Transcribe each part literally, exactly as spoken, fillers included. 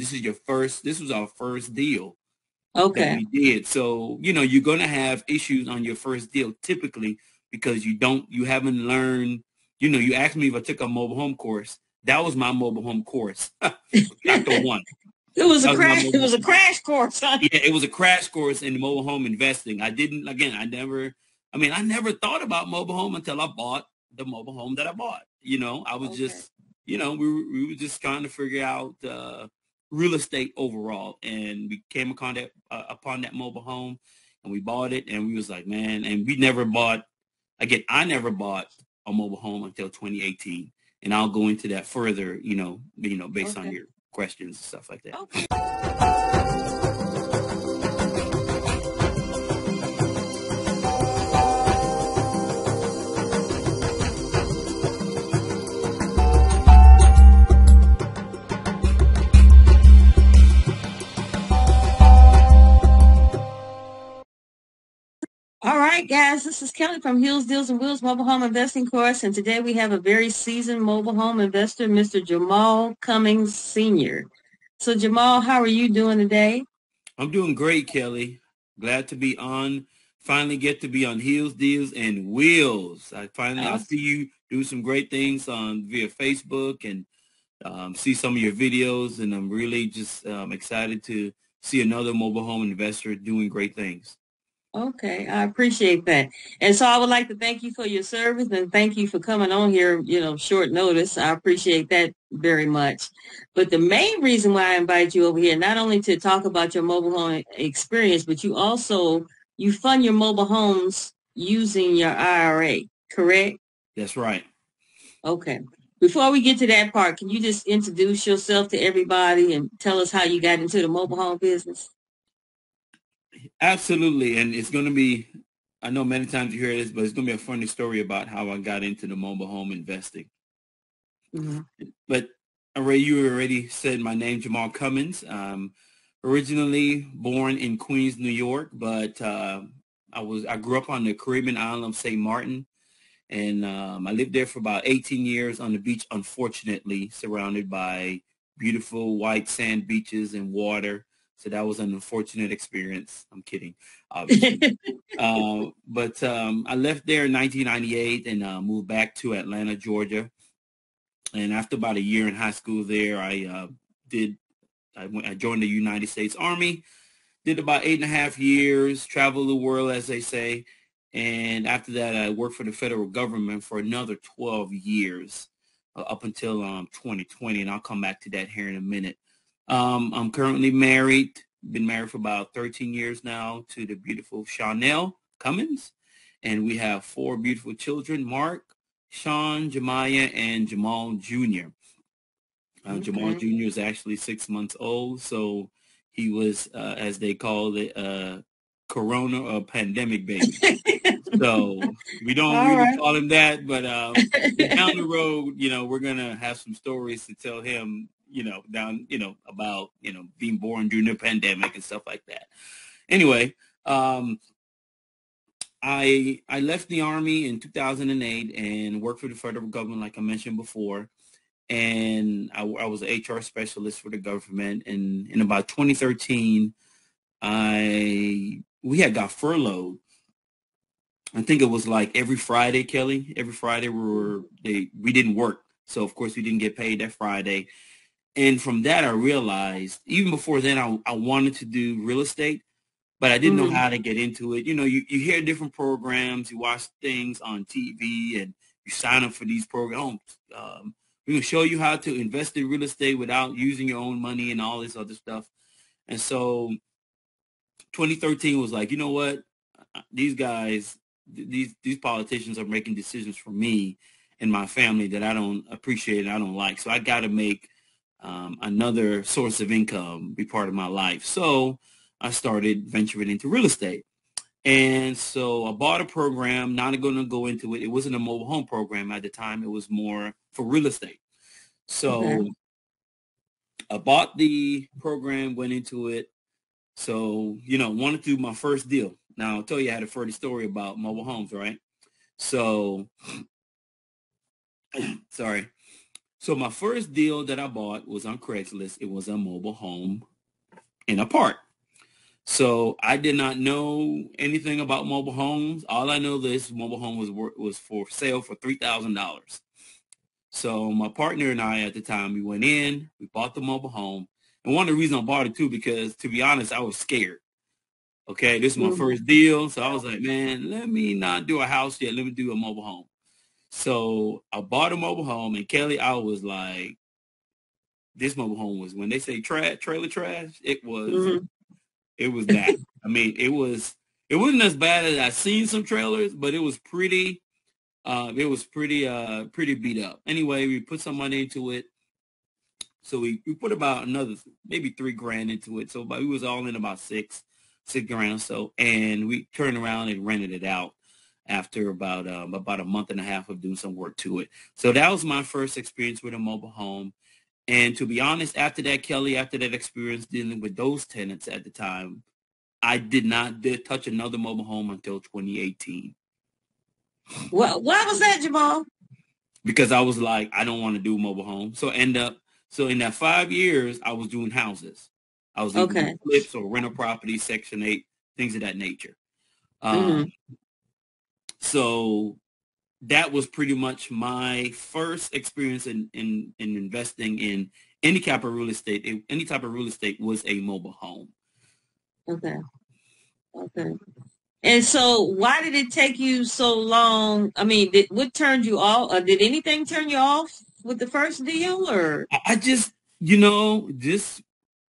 this is your first, this was our first deal that Okay. we did. So, you know, you're going to have issues on your first deal typically because you don't, you haven't learned, you know, you asked me if I took a mobile home course. That was my mobile home course. Chapter it one. was a That was my crash. It mobile. was a crash course, huh? Yeah, it was a crash course in mobile home investing. I didn't, again, I never, I mean, I never thought about mobile home until I bought the mobile home that I bought. You know, I was Okay. just, you know, we were, we were just trying to figure out uh, real estate overall. And we came upon that, uh, upon that mobile home and we bought it. And we was like, man, and we never bought, again, I never bought a mobile home until twenty eighteen. And I'll go into that further, you know, you know, based on Okay. your questions and stuff like that. Okay. All right, guys, this is Kelly from Hills, Deals, and Wheels Mobile Home Investing Course, and today we have a very seasoned mobile home investor, Mister Jamal Cummings Senior So, Jamal, how are you doing today? I'm doing great, Kelly. Glad to be on. Finally get to be on Heels, Deals, and Wheels. I finally I see Awesome. you do some great things on via Facebook and um, see some of your videos, and I'm really just um, excited to see another mobile home investor doing great things. Okay, I appreciate that. And so I would like to thank you for your service and thank you for coming on here, you know, short notice. I appreciate that very much. But the main reason why I invite you over here, not only to talk about your mobile home experience, but you also, you fund your mobile homes using your I R A, correct? That's right. Okay. Before we get to that part, can you just introduce yourself to everybody and tell us how you got into the mobile home business? Absolutely. And it's going to be, I know many times you hear this, but it's going to be a funny story about how I got into the mobile home investing. Mm-hmm. But Ray, you already said my name, Jamal Cummins. Um, originally born in Queens, New York, but uh, I was I grew up on the Caribbean island of Saint Martin, and um, I lived there for about eighteen years on the beach. Unfortunately, surrounded by beautiful white sand beaches and water. So that was an unfortunate experience. I'm kidding, obviously. Uh, but um, I left there in nineteen ninety-eight and uh, moved back to Atlanta, Georgia. And after about a year in high school there, I uh, did, I, went, I joined the United States Army, did about eight and a half years, traveled the world, as they say. And after that, I worked for the federal government for another twelve years uh, up until um, twenty twenty. And I'll come back to that here in a minute. Um, I'm currently married, been married for about thirteen years now to the beautiful Chanel Cummins. And we have four beautiful children, Mark, Sean, Jemiah, and Jamal Junior Uh, Jamal Okay. Junior is actually six months old, so he was, uh, as they call it, uh, Corona or pandemic baby. So we don't All really right. call him that, but um, down the road, you know, we're gonna have some stories to tell him, you know, down, you know, about you know being born during the pandemic and stuff like that. Anyway, um, I I left the Army in two thousand eight and worked for the federal government, like I mentioned before. And I, I was an H R specialist for the government. And in about twenty thirteen, I we had got furloughed. I think it was like every Friday, Kelly. Every Friday we were they we didn't work, so of course we didn't get paid that Friday. And from that, I realized even before then, I I wanted to do real estate, but I didn't know Mm-hmm. how to get into it. You know, you, you hear different programs, you watch things on T V, and you sign up for these programs. Um, we're going to show you how to invest in real estate without using your own money and all this other stuff. And so twenty thirteen was like, you know what? These guys, these these politicians are making decisions for me and my family that I don't appreciate and I don't like. So I got to make um, another source of income be part of my life. So I started venturing into real estate. And so I bought a program, not going to go into it. It wasn't a mobile home program at the time. It was more for real estate. Okay. So I bought the program, went into it. So, you know, wanted to do my first deal. Now, I'll tell you I had a funny story about mobile homes, right? So, sorry. So my first deal that I bought was on Craigslist. It was a mobile home in a park. So I did not know anything about mobile homes. All I know this mobile home was was for sale for three thousand dollars. So my partner and I at the time, we went in, we bought the mobile home. And one of the reasons I bought it too, because to be honest, I was scared. Okay, this is my Mm-hmm. first deal. So I was like, man, let me not do a house yet. Let me do a mobile home. So I bought a mobile home, and Kelly, I was like, this mobile home was, when they say trash, trailer trash, it was, Mm-hmm. it was that. I mean, it was, it wasn't as bad as I've seen some trailers, but it was pretty, uh, it was pretty, uh, pretty beat up. Anyway, we put some money into it. So we, we put about another, maybe three grand into it. So about, we was all in about six, six grand or so. And we turned around and rented it out after about, um, about a month and a half of doing some work to it. So that was my first experience with a mobile home. And to be honest, after that, Kelly, after that experience dealing with those tenants at the time, I did not did touch another mobile home until twenty eighteen. What, why was that, Jamal? Because I was like, I don't want to do mobile home. So end up, so in that five years, I was doing houses. I was either doing Okay. flips or rental properties, Section eight, things of that nature. Mm-hmm. Um, so that was pretty much my first experience in, in, in investing in any type of real estate. Any type of real estate was a mobile home. Okay. Okay. And so why did it take you so long? I mean, did, what turned you off? Or did anything turn you off with the first deal or? I, I just, you know, just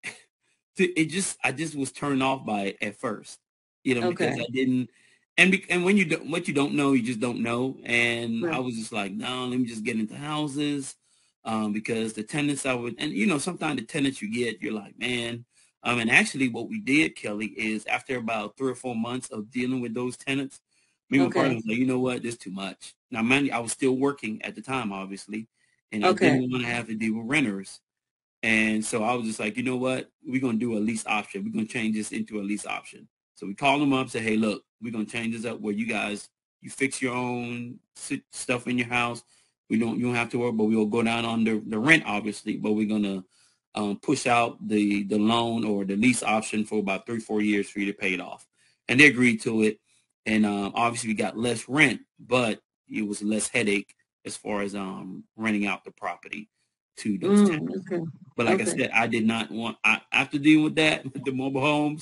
it just I just was turned off by it at first, you know, because Okay. I didn't, and be, and when you don't, what you don't know, you just don't know, and I Right. was just like, no, let me just get into houses, um, because the tenants I would, and you know, sometimes the tenants you get, you're like, man, um, and actually what we did, Kelly, is after about three or four months of dealing with those tenants, me and my partner Okay. was like, you know what, this is too much. Now, man, I was still working at the time, obviously, and I Okay. didn't want to have to deal with renters. And so I was just like, you know what? We're going to do a lease option. We're going to change this into a lease option. So we called them up, say, hey, look, we're going to change this up where you guys, you fix your own stuff in your house. We don't, you don't have to worry, but we'll go down on the, the rent, obviously, but we're going to um, push out the, the loan or the lease option for about three, four years for you to pay it off. And they agreed to it. And um, obviously we got less rent, but it was less headache as far as um, renting out the property to those tenants. Mm, okay. But like I Okay. said, I did not want, I, after dealing with that, with the mobile homes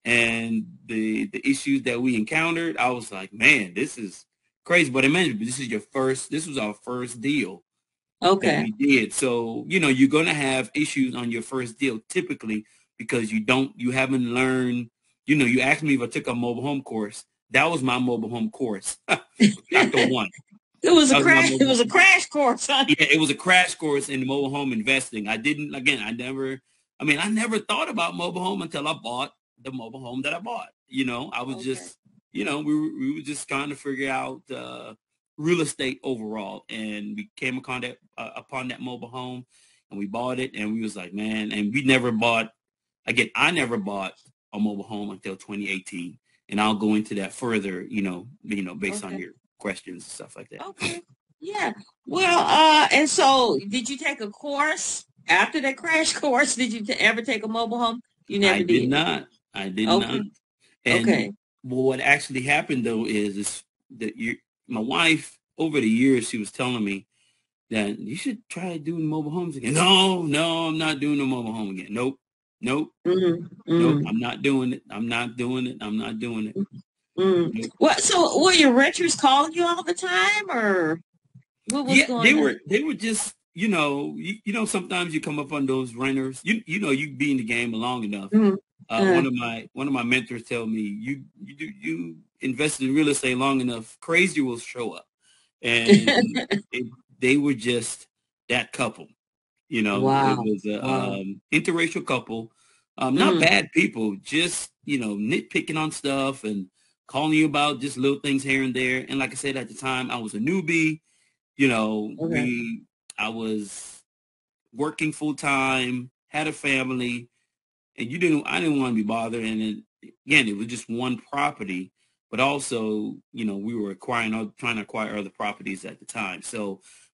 and the the issues that we encountered, I was like, man, this is crazy. But imagine, this is your first, this was our first deal that Okay. we did. So, you know, you're going to have issues on your first deal typically because you don't, you haven't learned, you know, you asked me if I took a mobile home course. That was my mobile home course, chapter one. It was a That was my crash. It mobile. was a crash course, huh? Yeah, it was a crash course in mobile home investing. I didn't, again, I never, I mean, I never thought about mobile home until I bought the mobile home that I bought. You know, I was Okay. just, you know, we were, we were just trying to figure out uh, real estate overall. And we came upon that, uh, upon that mobile home and we bought it. And we was like, man, and we never bought, again, I never bought a mobile home until twenty eighteen. And I'll go into that further, you know, you know, based on Okay. your questions and stuff like that. Okay. Yeah. Well, uh, and so did you take a course after that crash course? Did you t- ever take a mobile home? You I never did did. not. I did not. Okay. And Okay. what actually happened though is, is that you, my wife, over the years, she was telling me that you should try doing mobile homes again. No, no, I'm not doing the mobile home again. Nope, nope, Mm-hmm. nope. Mm-hmm. I'm not doing it. I'm not doing it. I'm not doing it. Mm. Nope. What? So were your renters calling you all the time, or what was Yeah, they going on? were. They were just, you know, you, you know. Sometimes you come up on those renters. You, you know, you be in the game long enough. Mm. Uh, Uh, one of my one of my mentors tell me, you you do you invested in real estate long enough, crazy will show up, and it, they were just that couple. You know, it wow. was a Wow. um, interracial couple, um, not Mm. bad people, just you know nitpicking on stuff and calling you about just little things here and there. And like I said at the time, I was a newbie. You know, Okay. we I was working full time, had a family, and you didn't I didn't want to be bothered. And it, again, it was just one property, but also, you know, we were acquiring trying to acquire other properties at the time. So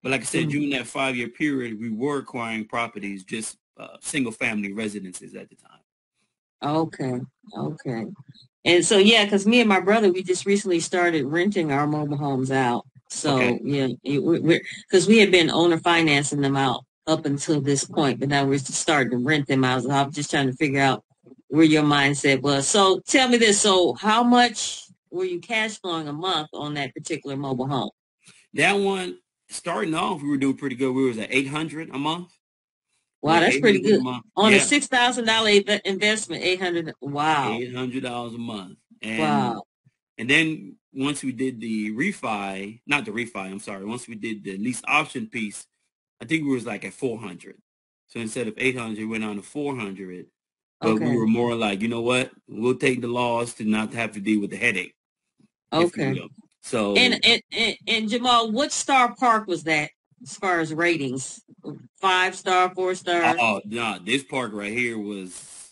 But like I said, Mm. during that five-year period, we were acquiring properties, just uh, single-family residences at the time. Okay. Okay. And so, yeah, because me and my brother, we just recently started renting our mobile homes out. So, Okay. yeah, it, we're because we had been owner financing them out up until this point, but now we're just starting to rent them out. So I'm just trying to figure out where your mindset was. So tell me this. So how much were you cash flowing a month on that particular mobile home? That one, starting off, we were doing pretty good. We was at eight hundred a month. Wow, We're at that's pretty eight hundred a good. month. On a Yeah, six thousand dollar investment, eight hundred. Wow. eight hundred dollars a month. And Wow. and then once we did the refi, not the refi, I'm sorry. Once we did the lease option piece, I think we was like at four hundred. So instead of eight hundred, we went on to four hundred. But we Okay. were more like, you know what? We'll take the loss to not have to deal with the headache, if you Okay. will. So, And, and and and Jamal, what star park was that as far as ratings? Five star, four star? oh, no, this park right here was,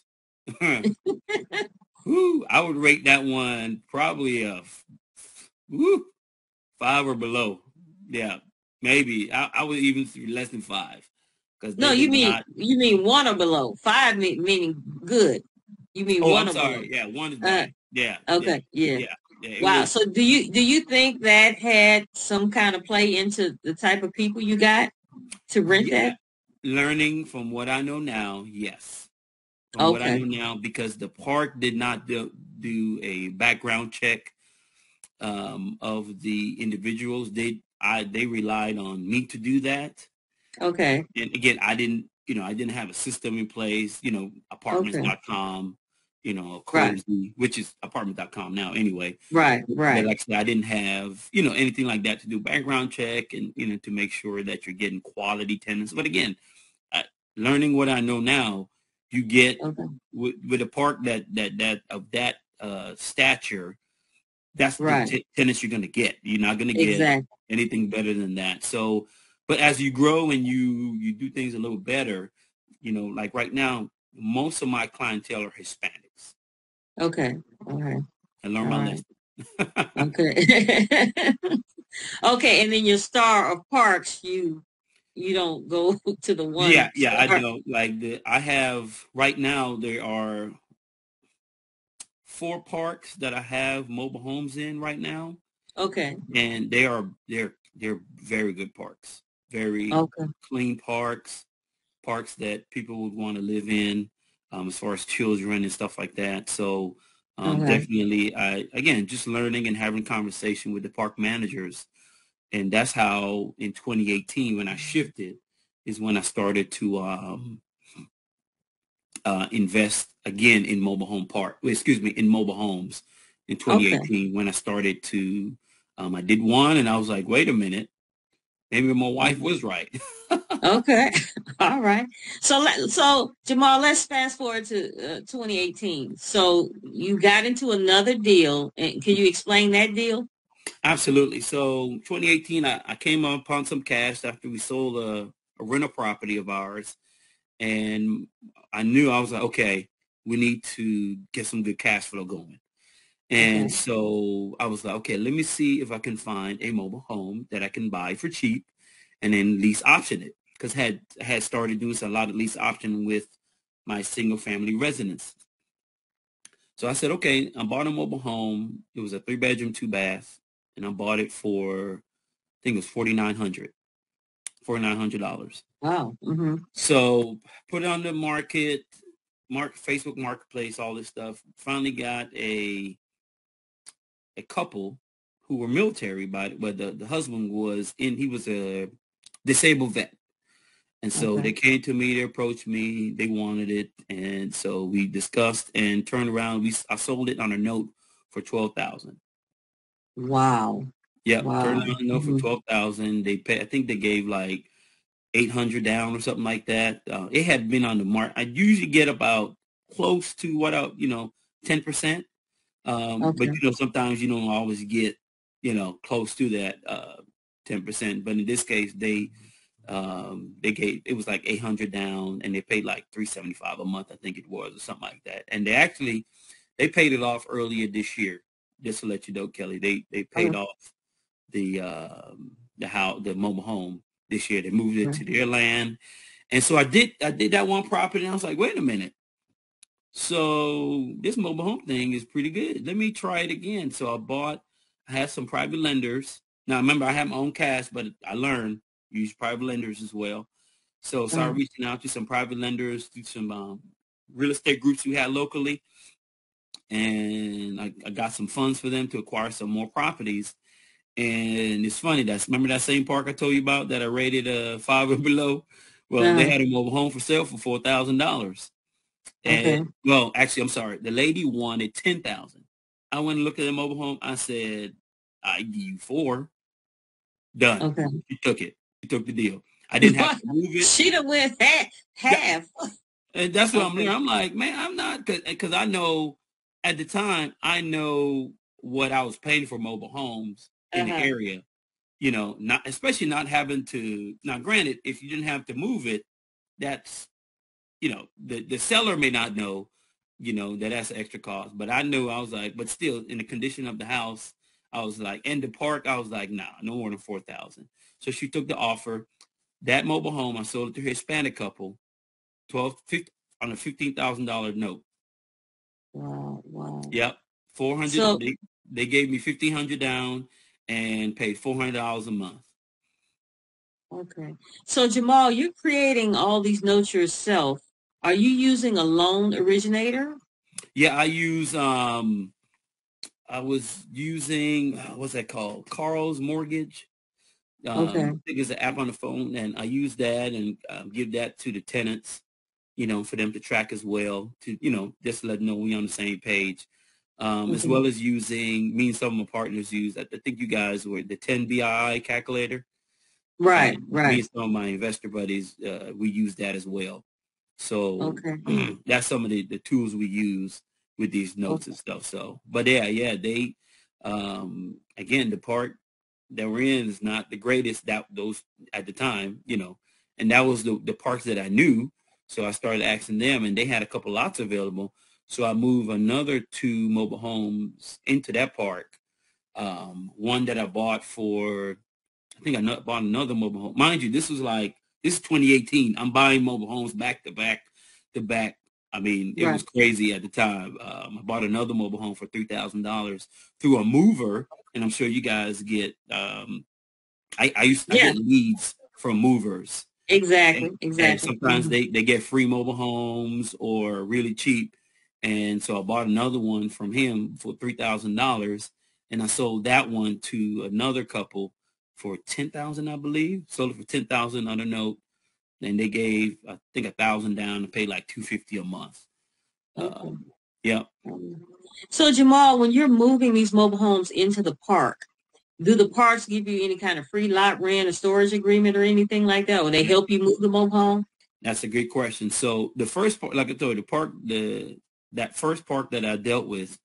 whoo, I would rate that one probably a whoo, five or below. Yeah, maybe. I, I would even say less than five because No, they you did mean not. you mean one or below. Five mean, meaning good. You mean Oh, one I'm or below. sorry. Yeah, one is Uh, bad. Yeah, yeah, okay, yeah. yeah, yeah. It Wow. was, So do you do you think that had some kind of play into the type of people you got to rent yeah, that? learning from what I know now, yes. From what I Okay. know now, because the park did not do, do a background check um, of the individuals. They I they relied on me to do that. Okay. And again, I didn't, you know, I didn't have a system in place, you know, apartments Okay. dot com, you know, Right. Cozy, which is apartment dot com now anyway. Right. But Right. like I said, I didn't have, you know, anything like that to do background check and, you know, to make sure that you're getting quality tenants. But again, I, learning what I know now, you get Okay. with, with a park that, that, that, of that uh, stature, that's the Right. t- tennis you're going to get. You're not going to get Exactly. anything better than that. So, but as you grow and you you do things a little better, you know, like right now, most of my clientele are Hispanics. Okay. All right. I learned All my right. lesson. Okay. Okay. And then your star of parks, you you don't go to the Yeah, one yeah, I star. know. Like the, I have right now, there are four parks that I have mobile homes in right now, Okay. and they are they're they're very good parks, very Okay. clean parks parks that people would want to live in, um, as far as children and stuff like that. So um, Okay. definitely, I again just learning and having conversation with the park managers, and that's how in twenty eighteen when I shifted is when I started to um, uh, invest again in mobile home park. Well, excuse me, in mobile homes in Okay. twenty eighteen when I started to. Um, I did one, and I was like, wait a minute, maybe my wife was right. Okay. All right. So let so Jamal, let's fast forward to uh, twenty eighteen. So you got into another deal, and can you explain that deal? Absolutely. So twenty eighteen, I, I came upon some cash after we sold a, a rental property of ours. And I knew I was like, okay, we need to get some good cash flow going. And Okay. so I was like, okay, let me see if I can find a mobile home that I can buy for cheap and then lease option it. Because had had started doing a lot of lease option with my single family residence. So I said, okay, I bought a mobile home. It was a three bedroom, two bath, and I bought it for I think it was forty nine hundred, forty nine hundred dollars. Wow. Mm-hmm. So put it on the market, mark Facebook Marketplace, all this stuff. Finally got a a couple who were military, but but the, the husband was in. He was a disabled vet, and so Okay. they came to me. They approached me. They wanted it, and so we discussed and turned around. We I sold it on a note for twelve thousand. Wow. Yep, turned Wow. it on a note for Mm-hmm. twelve thousand. They pay. I think they gave like eight hundred down or something like that. Uh, it had been on the market. I usually get about close to what I, you know, ten percent. Um, but Okay. you know, sometimes you don't always get, you know, close to that uh, ten percent. But in this case, they um, they gave it was like eight hundred down, and they paid like three seventy five a month, I think it was, or something like that. And they actually they paid it off earlier this year. Just to let you know, Kelly, they they paid Okay. off the um, the how the mobile home this year. They moved it Right. to their land. And so I did I did that one property and I was like, wait a minute. So this mobile home thing is pretty good. Let me try it again. So I bought, I had some private lenders. Now remember I have my own cash, but I learned use private lenders as well. So started Uh, reaching out to some private lenders, to some um, real estate groups we had locally. And I, I got some funds for them to acquire some more properties. And it's funny, that's remember that same park I told you about that I rated uh five or below? Well, they uh, had a mobile home for sale for four thousand dollars. And okay. well, actually, I'm sorry. The lady wanted ten thousand. I went and looked at the mobile home. I said, I give you four. Done. Okay. She took it. She took the deal. I didn't have to move it. She done went half. Yeah, half. and that's what I'm Okay. learning. I'm like, man, I'm not, because I know at the time, I know what I was paying for mobile homes in the Uh-huh. area, you know, not especially not having to, now granted, if you didn't have to move it, that's, you know, the, the seller may not know, you know, that that's an extra cost. But I knew, I was like, but still in the condition of the house, I was like, and the park, I was like, nah, no more than four thousand. So she took the offer. That mobile home, I sold it to a Hispanic couple, twelve, fifteen, on a fifteen thousand dollars note. Wow. Wow. Yep. four hundred, So, they, they gave me fifteen hundred down and paid four hundred dollars a month. okay. So, Jamal, you're creating all these notes yourself. Are you using a loan originator? Yeah, I use, um, I was using, uh, what's that called? Carl's Mortgage. Okay. Um, I think it's an app on the phone, and I use that and um, give that to the tenants, you know, for them to track as well, to, you know, just to let them know we on the same page, um, as Okay. well as using, me and some of my partners use, I, I think you guys were the ten B I calculator. Right. Um, me Right. and some of my investor buddies, uh, we use that as well. So Okay. that's some of the, the tools we use with these notes and Okay. stuff. So, but yeah, yeah, they, um, again, the part that we're in is not the greatest that those at the time, you know, and that was the, the parks that I knew. So I started asking them and they had a couple lots available. So I moved another two mobile homes into that park. Um, one that I bought for, I think I not, bought another mobile home. Mind you, this was like, this is twenty eighteen. I'm buying mobile homes back to back to back. I mean, it Right. was crazy at the time. Um, I bought another mobile home for three thousand dollars through a mover. And I'm sure you guys get, um, I, I used, I Yeah. get leads from movers. And, Exactly. and Exactly. sometimes Mhm. they, they get free mobile homes or really cheap. And so I bought another one from him for three thousand dollars and I sold that one to another couple for ten thousand dollars, I believe. Sold it for ten thousand dollars on a note. And they gave, I think, a thousand down and paid like two hundred fifty dollars a month. Okay. Um, yeah. Um, So, Jamal, when you're moving these mobile homes into the park, do the parks give you any kind of free lot rent or storage agreement or anything like that? Or they help you move the mobile home? That's a great question. So the first part, like I told you, the park, the that first park that I dealt with,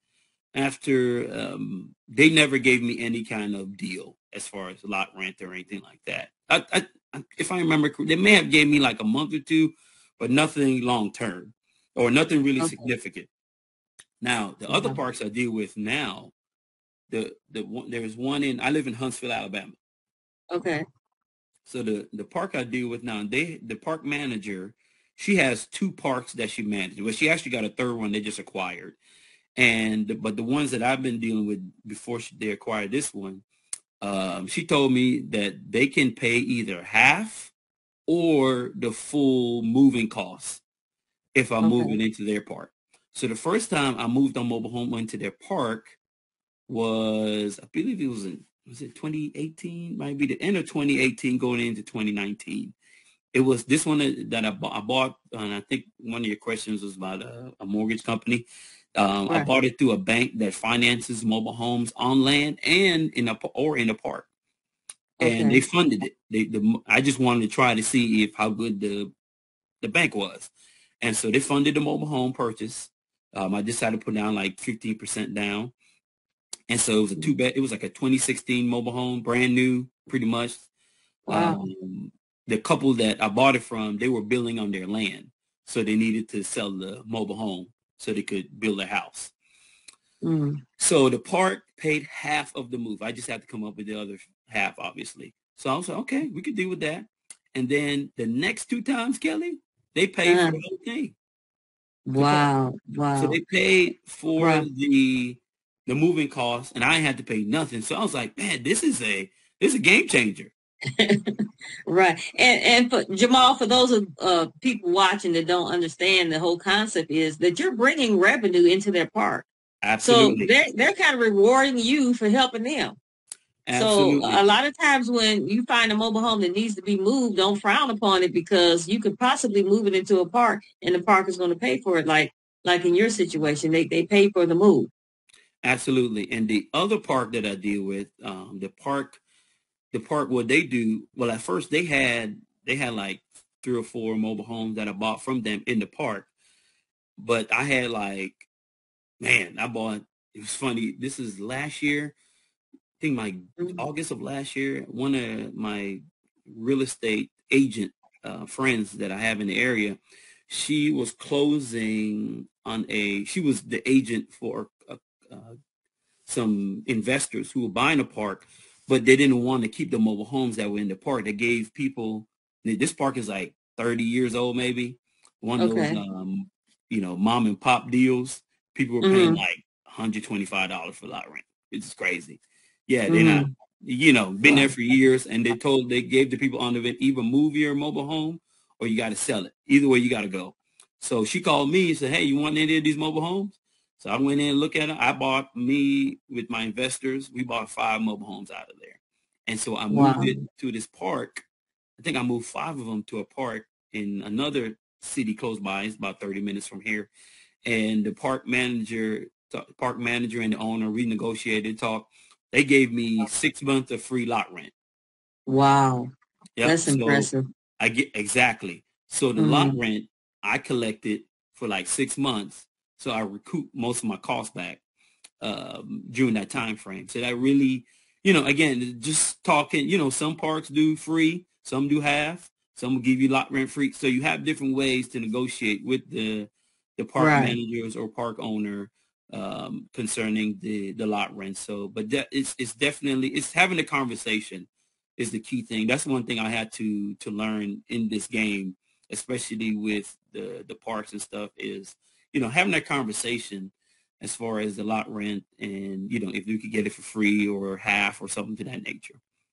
after um, they never gave me any kind of deal as far as lot rent or anything like that. I, I, if I remember, they may have gave me like a month or two, but nothing long term or nothing really Okay. significant. Now the other Uh-huh. parks I deal with now, the the one, there's one in I live in Huntsville, Alabama. Okay. So the the park I deal with now, they the park manager, she has two parks that she manages. Well, she actually got a third one they just acquired. And but the ones that I've been dealing with before she, they acquired this one, um, she told me that they can pay either half or the full moving costs if I'm moving Okay. into their park. So the first time I moved on mobile home into their park was, I believe it was in, was it twenty eighteen? Might be the end of twenty eighteen going into twenty nineteen. It was this one that I bought, I bought, and I think one of your questions was about a, a mortgage company. Um, I Right. bought it through a bank that finances mobile homes on land and in a or in a park, and they Okay. funded it. They, the, I just wanted to try to see if how good the the bank was, and so they funded the mobile home purchase. Um, I decided to put down like fifteen percent down, and so it was a two bed. It was like a twenty sixteen mobile home, brand new, pretty much. Wow. Um, the couple that I bought it from, they were building on their land, so they needed to sell the mobile home so they could build a house. Mm. So the park paid half of the move. I just had to come up with the other half, obviously. So I was like, okay, we could deal with that. And then the next two times, Kelly, they paid for Uh, the whole thing, the park. wow. So Wow. they paid for Wow. the the moving costs, and I had to pay nothing. So I was like, man, this is a this is a game changer. Right. And and for Jamal, for those of uh, people watching that don't understand the whole concept is that you're bringing revenue into their park. So Absolutely, they're they're kind of rewarding you for helping them. So a absolutely, lot of times when you find a mobile home that needs to be moved, don't frown upon it because you could possibly move it into a park and the park is going to pay for it. Like like in your situation, they they pay for the move. absolutely. And the other park that I deal with, um, the park, the park, what they do. Well, at first they had they had like three or four mobile homes that I bought from them in the park, but I had like, man, I bought. It was funny. This is last year. I think my Mhm. August of last year, one of my real estate agent uh, friends that I have in the area, she was closing on a, she was the agent for uh, uh, some investors who were buying a park, but they didn't want to keep the mobile homes that were in the park. They gave people, this park is like thirty years old, maybe, one of those, Okay. um, you know, mom and pop deals. People were paying Mm-hmm. like one hundred twenty-five dollars for lot rent. It's crazy. Yeah, they're not, Mm-hmm. you know, been there Wow. for years, and they told, they gave the people on it either move your mobile home or you got to sell it. Either way, you got to go. So she called me and said, hey, you want any of these mobile homes? So I went in and looked at it. I bought, me with my investors, we bought five mobile homes out of there. And so I moved Wow. it to this park. I think I moved five of them to a park in another city close by. It's about thirty minutes from here. And the park manager, park manager and the owner renegotiated, talk. They gave me six months of free lot rent. Wow. Yep. That's So impressive. I get exactly. So the lot Mm-hmm. rent I collected for like six months. So I recouped most of my costs back um, during that time frame. So that really, you know, again, just talking, you know, some parks do free, some do half, some will give you lot rent free. So you have different ways to negotiate with the the park Right. managers or park owner um, concerning the the lot rent. So, but that it's it's definitely, it's having a conversation is the key thing. That's one thing I had to to learn in this game, especially with the the parks and stuff, is, you know, having that conversation as far as the lot rent and, you know, if you could get it for free or half or something to that nature.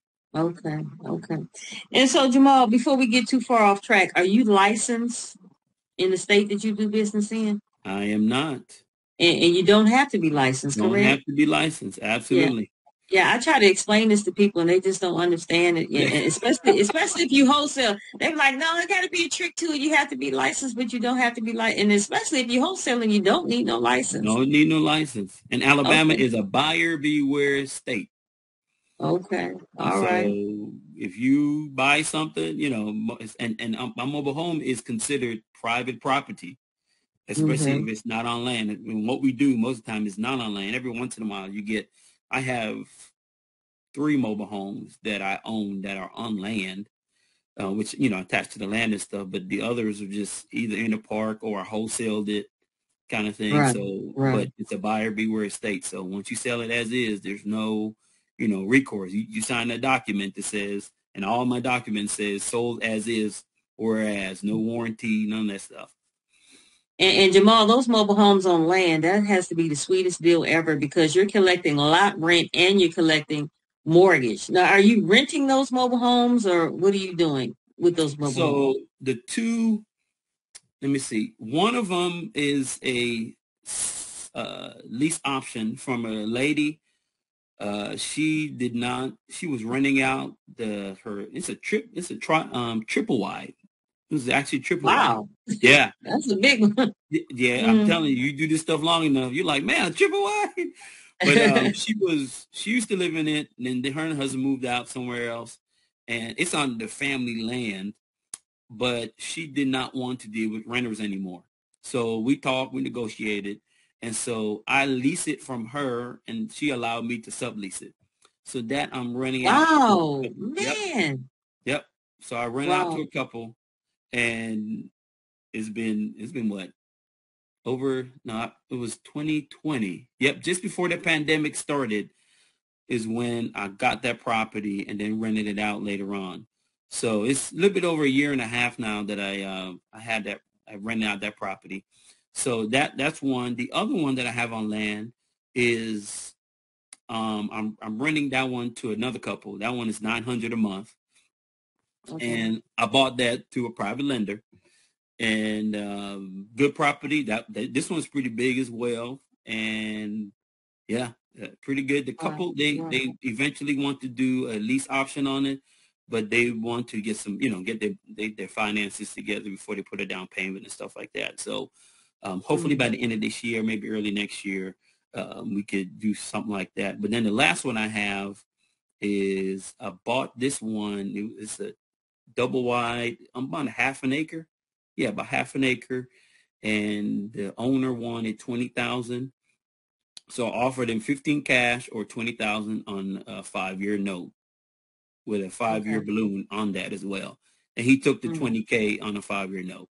Okay. Okay. And so Jamal, before we get too far off track, are you licensed in the state that you do business in? I am not. And, and you don't have to be licensed, Don't correct? have to be licensed. Yeah. Absolutely. Yeah, I try to explain this to people and they just don't understand it. Yeah, Yeah. and especially especially if you wholesale. They're like, no, there gotta be a trick to it. You have to be licensed, but you don't have to be like and especially if you wholesaling, you don't need no license. No need no license. And Alabama Okay. is a buyer beware state. Okay. All right. So if you buy something, you know, mo- and, and um, my mobile home is considered private property, especially Mm-hmm. if it's not on land. And what we do most of the time is not on land. Every once in a while you get, I have three mobile homes that I own that are on land, uh, which, you know, attached to the land and stuff, but the others are just either in the park or I wholesaled it kind of thing. Right. So, Right. but it's a buyer beware state. So once you sell it as is, there's no, you know, recourse. You, you sign a document that says, and all my documents says sold as is, whereas no warranty, none of that stuff. And, and Jamal, those mobile homes on land, that has to be the sweetest deal ever because you're collecting lot rent and you're collecting mortgage. Now, are you renting those mobile homes or what are you doing with those mobile homes? So the two, let me see, one of them is a uh, lease option from a lady. Uh, she did not. She was renting out the her. It's a trip. It's a tri, um triple wide. It was actually triple wide. Wow, Yeah, that's a big one. Y- yeah. I'm Mm. telling you, you do this stuff long enough, you're like, man, triple wide. But um, she was. She used to live in it, and then her and her husband moved out somewhere else, and it's on the family land. But she did not want to deal with renters anymore. So we talked, we negotiated, and so I lease it from her, and she allowed me to sublease it. So that I'm renting out to a Wow, couple. Yep, man. yep. So I rent out to Wow. a couple, and it's been it's been what, over? No, it was twenty twenty. Yep, just before the pandemic started is when I got that property and then rented it out later on. So it's a little bit over a year and a half now that I uh, I had that I rented out that property. So that that's one. The other one that I have on land is um, I'm I'm renting that one to another couple. That one is nine hundred a month, Okay. and I bought that through a private lender. And um, good property. That, that this one's pretty big as well, and yeah, uh, pretty good. The Wow. couple, they Wow. they eventually want to do a lease option on it, but they want to get some, you know, get their they, their finances together before they put a down payment and stuff like that. So um, hopefully by Mm. the end of this year, maybe early next year, um, we could do something like that. But then the last one I have is I bought this one. It- It's a double wide. I'm about a half an acre. Yeah, about half an acre, and the owner wanted twenty thousand. So I offered him fifteen cash or twenty thousand on a five year note with a five year Okay. balloon on that as well. And he took the Mm. twenty K on a five year note.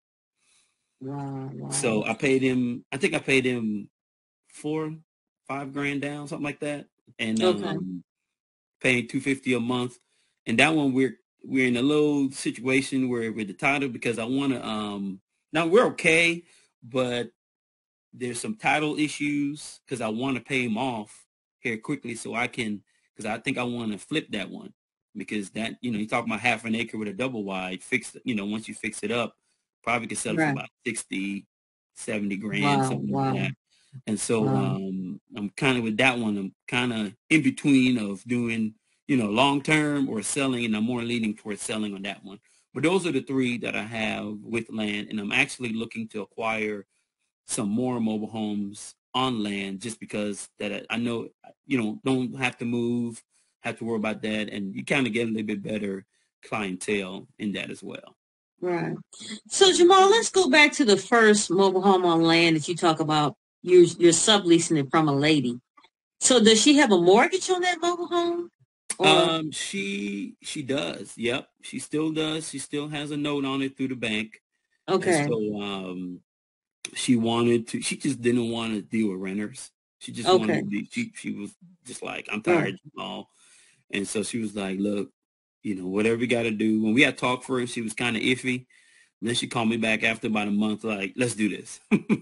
Wow. Wow. So I paid him, I think I paid him four, five grand down, something like that. And Okay. um paying two fifty a month. And that one we're we're in a little situation where with the title because I wanna um now we're okay, but there's some title issues because I want to pay him off here quickly so I can, because I think I want to flip that one because that, you know, you talk about half an acre with a double wide fixed, you know, once you fix it up, probably could sell it for Right. about sixty, seventy grand, Wow. something like Wow. that. And so Wow. um, I'm kind of with that one, I'm kind of in between of doing, you know, long term or selling, and I'm more leaning towards selling on that one. But those are the three that I have with land, and I'm actually looking to acquire some more mobile homes on land just because that I, I know, you know, don't have to move, have to worry about that. And you kind of get a little bit better clientele in that as well. Right. So Jamal, let's go back to the first mobile home on land that you talk about. You're you're subleasing it from a lady. So does she have a mortgage on that mobile home? Or Um, she, she does. Yep. She still does. She still has a note on it through the bank. And okay. so, um, she wanted to, she just didn't want to deal with renters. She just wanted Okay. to be, she, she was just like, I'm Right. tired, Jamal. And so she was like, look, you know, whatever we got to do. When we had talked first, she was kind of iffy. And then she called me back after about a month, like, let's do this.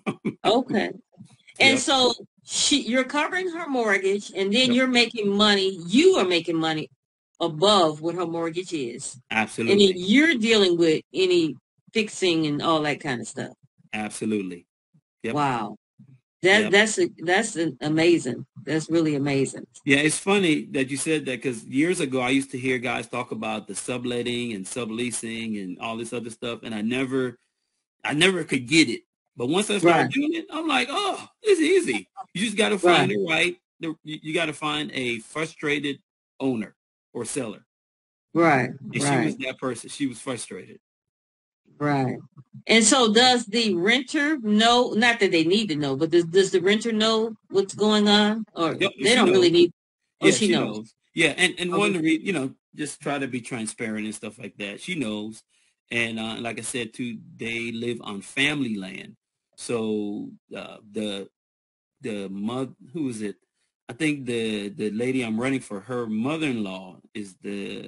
Okay. And Yep, so she you're covering her mortgage and then yep, you're making money. You are making money above what her mortgage is. And then absolutely, you're dealing with any fixing and all that kind of stuff. absolutely. Yep, Wow. That yep. that's that's amazing. That's really amazing. Yeah, it's funny that you said that because years ago I used to hear guys talk about the subletting and subleasing and all this other stuff, and I never, I never could get it. But once I Right. started doing it, I'm like, oh, it's easy. You just got to Right. find it right. The, you, you got to find a frustrated owner or seller. Right. And she was Right. that person. She was frustrated. Right. And so does the renter know, not that they need to know, but does, does the renter know what's going on? Or Yep, they she don't really knows. need, oh, Yeah, she she knows. knows. Yeah, and and one Okay. to read, you know, just try to be transparent and stuff like that. She knows, and uh, like I said too, they live on family land. So uh, the the mother, who is it? I think the the lady I'm running for, her mother-in-law is the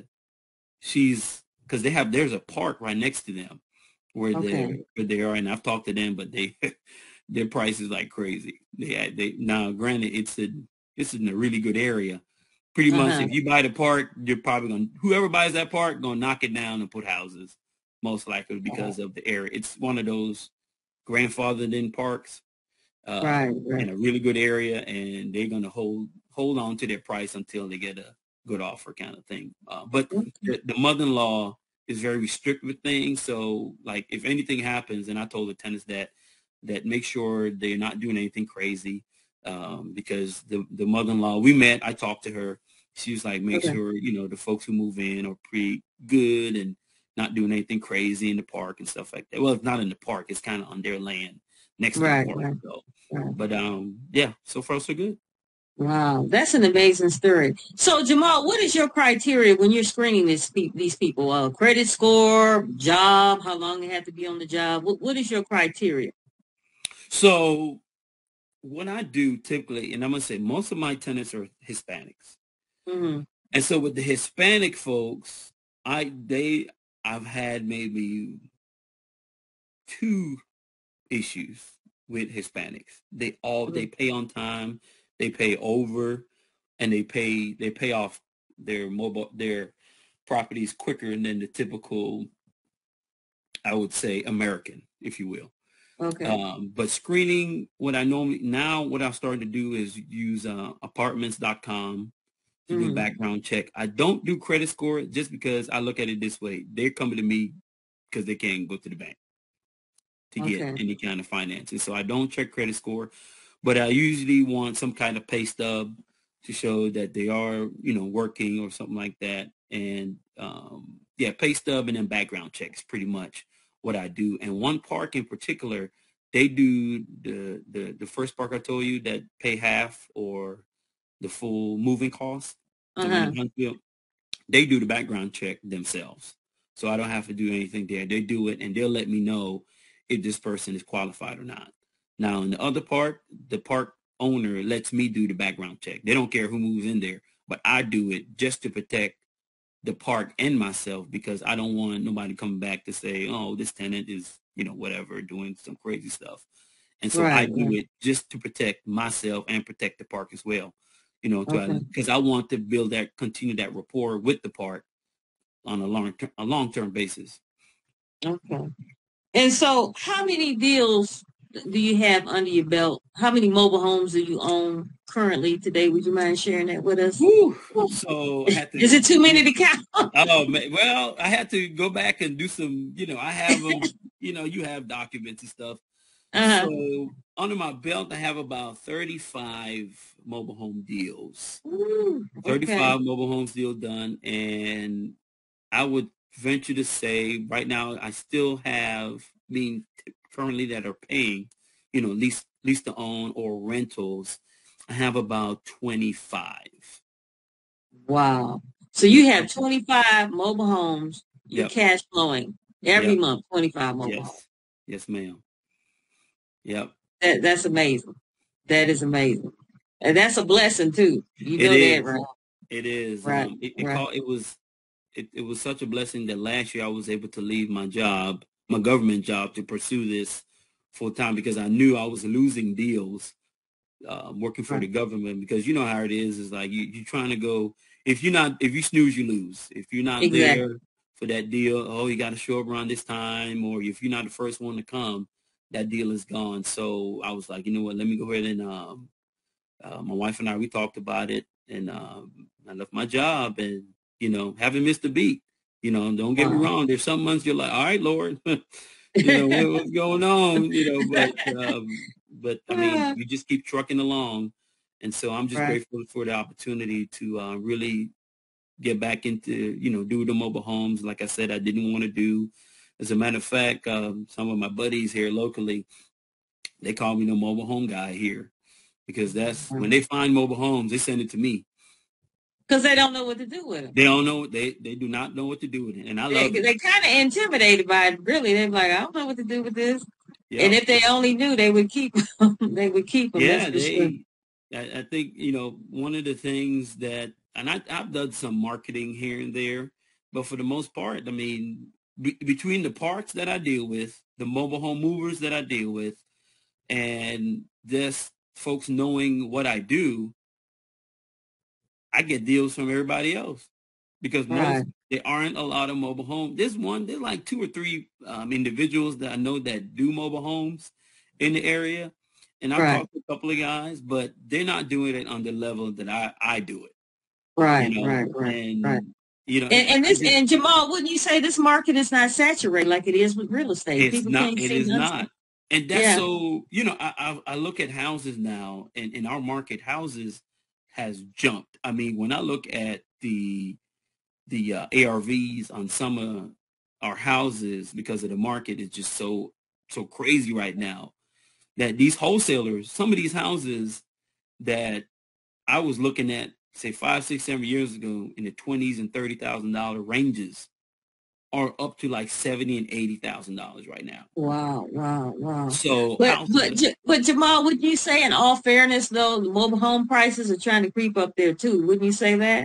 she's because they have there's a park right next to them where Okay. they're where they are, and I've talked to them, but they their price is like crazy. They they now granted it's a it's in a really good area. Pretty much, Uh-huh. if you buy the park, you're probably gonna whoever buys that park gonna knock it down and put houses, most likely because of the area. It's one of those grandfathered in parks Right. um, Right. in a really good area, and they're gonna hold hold on to their price until they get a good offer, kind of thing. Uh, but the, the mother-in-law is very strict with things, so like if anything happens, and I told the tenants that that make sure they're not doing anything crazy, um, because the the mother-in-law we met, I talked to her. She was like, make Okay. sure you know the folks who move in are pretty good and not doing anything crazy in the park and stuff like that. Well, it's not in the park; it's kind of on their land next to the Right. park. Right. So Right. but um, yeah, so far so good. Wow. That's an amazing story. So Jamal, what is your criteria when you're screening this pe- these people? Uh, credit score, job, how long they have to be on the job? What, what is your criteria? So what I do typically, and I'm gonna say most of my tenants are Hispanics, Mm-hmm. and so with the Hispanic folks, I they I've had maybe two issues with Hispanics. They all they pay on time, they pay over, and they pay they pay off their mobile their properties quicker than the typical, I would say, American, if you will. Okay. Um, but screening, what I normally now what I've started to do is use uh, apartments dot com to do a Mm-hmm. background check. I don't do credit score just because I look at it this way. They're coming to me because they can't go to the bank to get Okay. any kind of financing. So I don't check credit score, but I usually want some kind of pay stub to show that they are, you know, working or something like that. And um, yeah, pay stub and then background checks, pretty much what I do. And one park in particular, they do the the the first park I told you that pay half or the full moving cost, the one Uh-huh. in Huntsville. They do the background check themselves. So I don't have to do anything there. They do it and they'll let me know if this person is qualified or not. Now, in the other part, the park owner lets me do the background check. They don't care who moves in there, but I do it just to protect the park and myself because I don't want nobody coming back to say, oh, this tenant is, you know, whatever, doing some crazy stuff. And so I Right. do Right. it just to protect myself and protect the park as well, you know, to Okay. because I want to build that, continue that rapport with the park on a long term, a long term basis. Okay. And so, how many deals do you have under your belt? How many mobile homes do you own currently today? Would you mind sharing that with us? Whew. So I had Is to it too do. many to count? Oh man, well, I had to go back and do some. You know, I have them. You know, you have documents and stuff. Uh-huh. So under my belt, I have about thirty-five mobile home deals. Ooh, okay. thirty-five mobile homes deal done, and I would venture to say right now I still have being currently that are paying, you know, lease lease to own or rentals. I have about twenty-five. Wow. So Yep. you have twenty-five mobile homes. You're Yep. cash flowing every Yep. month, twenty-five mobile homes. Yes. Yes, ma'am. Yep. That, that's amazing. That is amazing. And that's a blessing too. You It know that, is. right? It is. Right. Um, it, it Right. called, it was, it, it was such a blessing that last year I was able to leave my job, my government job, to pursue this full time because I knew I was losing deals um, working for Right. the government because you know how it is. Is like you you trying to go. If you're not, if you snooze, you lose. If you're not Exactly. there for that deal, oh, you got to show up around this time, or if you're not the first one to come, that deal is gone. So I was like, you know what? Let me go ahead and um, uh, my wife and I we talked about it, and um, I left my job, and you know, haven't missed a beat. You know, don't get me Wow. wrong. There's some months you're like, all right, Lord, you know what, what's going on, you know, but um, but I mean, you just keep trucking along, and so I'm just Right. grateful for the opportunity to uh, really get back into, you know, do the mobile homes. Like I said, I didn't want to do. As a matter of fact, um, some of my buddies here locally, they call me the mobile home guy here because that's when they find mobile homes, they send it to me. Because they don't know what to do with them. They don't know. They they do not know what to do with it, and I They love it. they kind of intimidated by it. Really, they're like, I don't know what to do with this. And Yep. if they only knew, they would keep them. They would keep them. That's Yeah, for sure. they. I, I think you know one of the things that, and I, I've done some marketing here and there, but for the most part, I mean, be, between the parts that I deal with, the mobile home movers that I deal with, and just folks knowing what I do, I get deals from everybody else because most Right. there aren't a lot of mobile homes. There's one, there's like two or three um, individuals that I know that do mobile homes in the area, and I've Right. talked to a couple of guys, but they're not doing it on the level that I I do it, you Right. know, Right. Right. Right. and you know, And, I, and I this just and Jamal, wouldn't you say this market is not saturated like it is with real estate? it's People not, can't it see is nothing. not, and that's Yeah. so you know, I I, I look at houses now, and in our market, houses has jumped. I mean, when I look at the the uh, A R Vs on some of our houses because of the market is just so so crazy right now that these wholesalers, some of these houses that I was looking at, say five, six, seven years ago in the twenties and thirty thousand dollar ranges are up to like seventy and eighty thousand dollars right now. Wow. Wow. Wow. So But houses, but Ja- but Jamal, would you say, in all fairness, though, the mobile home prices are trying to creep up there too? Wouldn't you say that?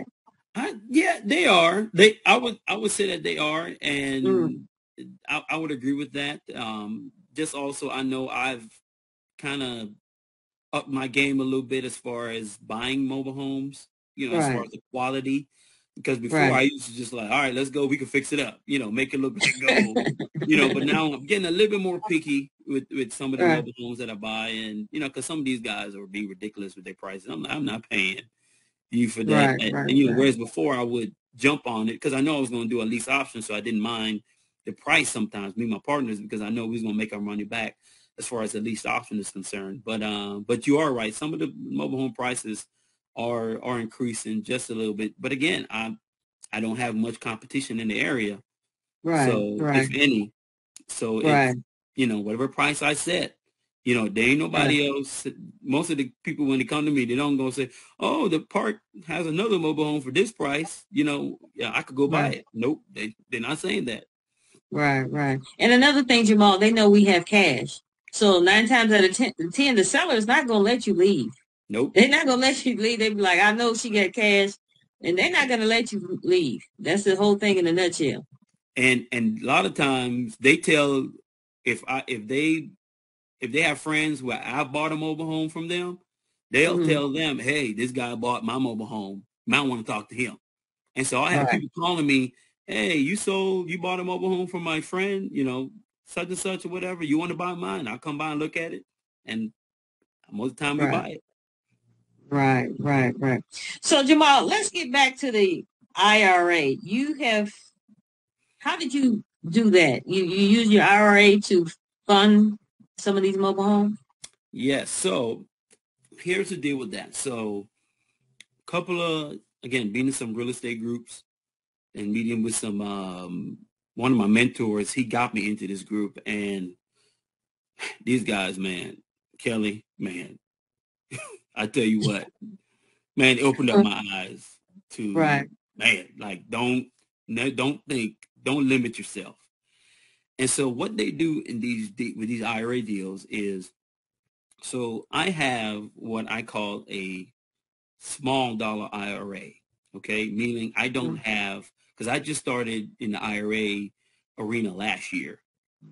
I, yeah, they are. They, I would, I would say that they are, Mm, and I, I would agree with that. Um, just also, I know I've kind of upped my game a little bit as far as buying mobile homes. You know, as far right, as the quality, because before I right, used to just like, all right, let's go, we can fix it up. You know, make it look like gold. You know, but now I'm getting a little bit more picky with with some of the right, mobile homes that I buy, and you know, because some of these guys are being ridiculous with their prices. I'm, I'm not paying you for that. right, And, right, and you know, right, whereas before I would jump on it because I know I was going to do a lease option, so I didn't mind the price sometimes. Me and my partners because I know we was going to make our money back as far as the lease option is concerned. But um, but you are right. Some of the mobile home prices are are increasing just a little bit. But again, I I don't have much competition in the area, right, so if right, any. So right, it's, you know, whatever price I set, you know, there ain't right, nobody else. Most of the people, when they come to me, they don't go say, oh, the park has another mobile home for this price. You know, yeah, I could go buy right, it. Nope. They, they're not saying that. right, right. And another thing, Jamal, they know we have cash. So nine times out of ten, ten the seller is not going to let you leave. Nope. They're not going to let you leave. They be like, I know she got cash, and they're not going to let you leave. That's the whole thing in a nutshell. And, and a lot of times they tell if I, if they, if they have friends where I bought a mobile home from them, they'll Mm-hmm. tell them, hey, this guy bought my mobile home. You might want to talk to him. And so I have Right, people calling me, hey, you sold, you bought a mobile home from my friend, you know, such and such or whatever. You want to buy mine? I'll come by and look at it. And most of the time we right, buy it. right, right, right. So Jamal, let's get back to the I R A. You have, how did you do that? You you use your I R A to fund some of these mobile homes? Yes. So here's the deal with that. So a couple of, again, being in some real estate groups and meeting with some, um, one of my mentors, he got me into this group. And these guys, man, Kelly, man, I tell you what, man, it opened up my eyes to, Right. man, like don't no, don't think, don't limit yourself. And so what they do in these with these I R A deals is, so I have what I call a small dollar I R A. Okay, meaning I don't Mm, have, because I just started in the I R A arena last year.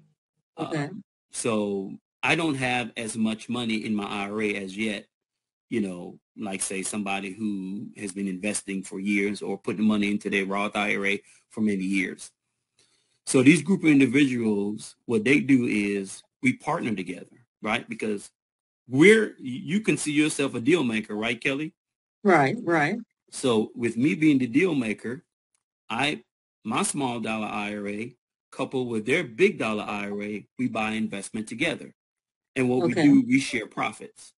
okay. Um, so I don't have as much money in my I R A as yet, you know, like say somebody who has been investing for years or putting money into their Roth I R A for many years. So these group of individuals, what they do is we partner together, right? Because we're, you consider yourself a deal maker, right, Kelly? Right, right. So with me being the deal maker, I, my small dollar I R A coupled with their big dollar I R A, we buy investment together. And what we Okay. do, we share profits.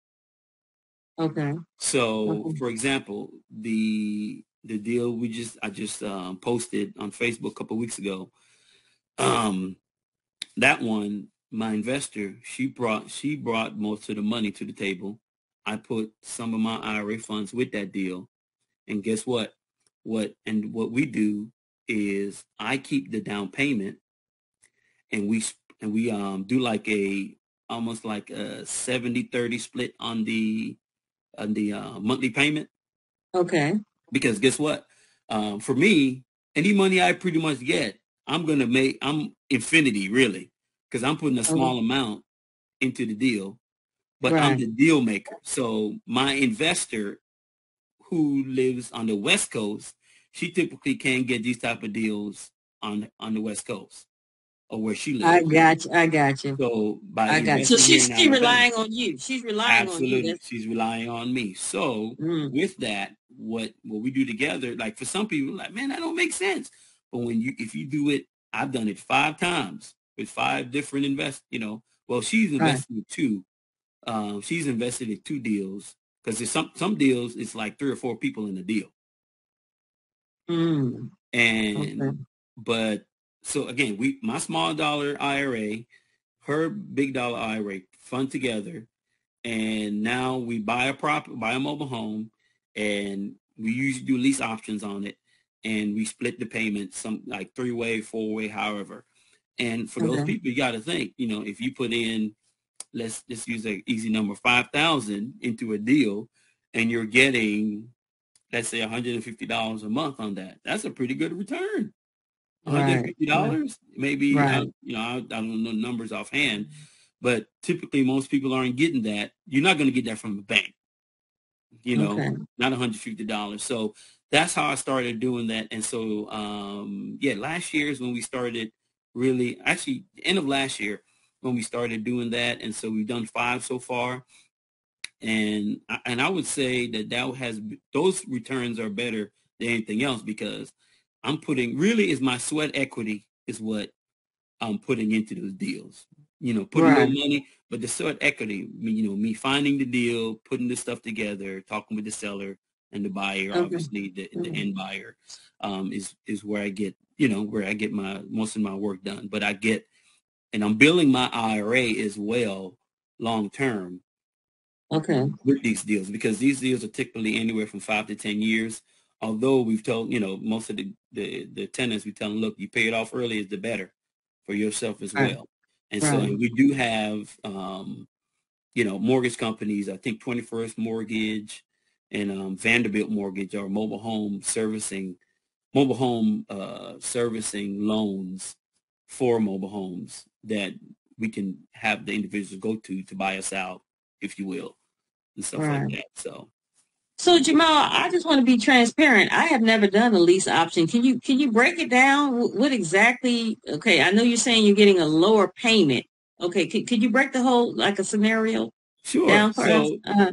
Okay. So, Okay. for example, the the deal we just I just um, posted on Facebook a couple of weeks ago. Um, that one, my investor, she brought she brought most of the money to the table. I put some of my I R A funds with that deal, and guess what? What and what we do is I keep the down payment, and we and we um do like a almost like a seventy thirty split on the on the uh, monthly payment. Okay. Because guess what? Um, for me, any money I pretty much get, I'm gonna make. I'm infinity really, because I'm putting a Okay. small amount into the deal, but I'm Right. the deal maker. So my investor who lives on the West Coast, she typically can't get these type of deals on on the West Coast or where she I lives. got you. I got you. So by I got you. So investing here she's in she Alabama, relying on you. She's relying on you. absolutely, That's she's relying on me. So mm, with that, what what we do together, like for some people, like man, that don't make sense. But when you if you do it, I've done it five times with five different invest. You know, well, she's right. invested in two. Um, she's invested in two deals because there's some some deals it's like three or four people in the deal, Mm, okay. and but so again, we my small dollar I R A, her big dollar I R A fund together, and now we buy a prop, buy a mobile home, and we usually do lease options on it, and we split the payment some like three way, four way, however. And for those Okay. people, you got to think, you know, if you put in, let's just use an easy number, five thousand into a deal, and you're getting, let's say one hundred fifty dollars a month on that. That's a pretty good return. Right. Right. one hundred fifty dollars, maybe, I, Right. you know, I, I don't know numbers offhand, but typically most people aren't getting that. You're not going to get that from a bank, you know, Okay. not one hundred fifty dollars. So that's how I started doing that. And so, um, yeah, last year is when we started really, actually, the end of last year when we started doing that. And so we've done five so far. And and I would say that that has those returns are better than anything else because I'm putting really is my sweat equity is what I'm putting into those deals. You know, putting no Right. money, but the sweat equity, you know, me finding the deal, putting the stuff together, talking with the seller and the buyer, Okay. obviously the, the Mhm. end buyer, um, is is where I get, you know, where I get my most of my work done. But I get, and I'm building my I R A as well long term Okay. with these deals because these deals are typically anywhere from five to ten years. Although we've told, you know, most of the, the, the tenants, we tell them, look, you pay it off early is the better for yourself as Right. well. And so Right. and we do have, um, you know, mortgage companies, I think twenty-first Mortgage and um, Vanderbilt Mortgage are mobile home servicing, mobile home uh, servicing loans for mobile homes that we can have the individuals go to to buy us out, if you will, and stuff like Right. that. So So Jamal, I just want to be transparent. I have never done a lease option. Can you can you break it down? What exactly? Okay, I know you're saying you're getting a lower payment. Okay, could, could you break the whole like a scenario sure. down for us? So Uh,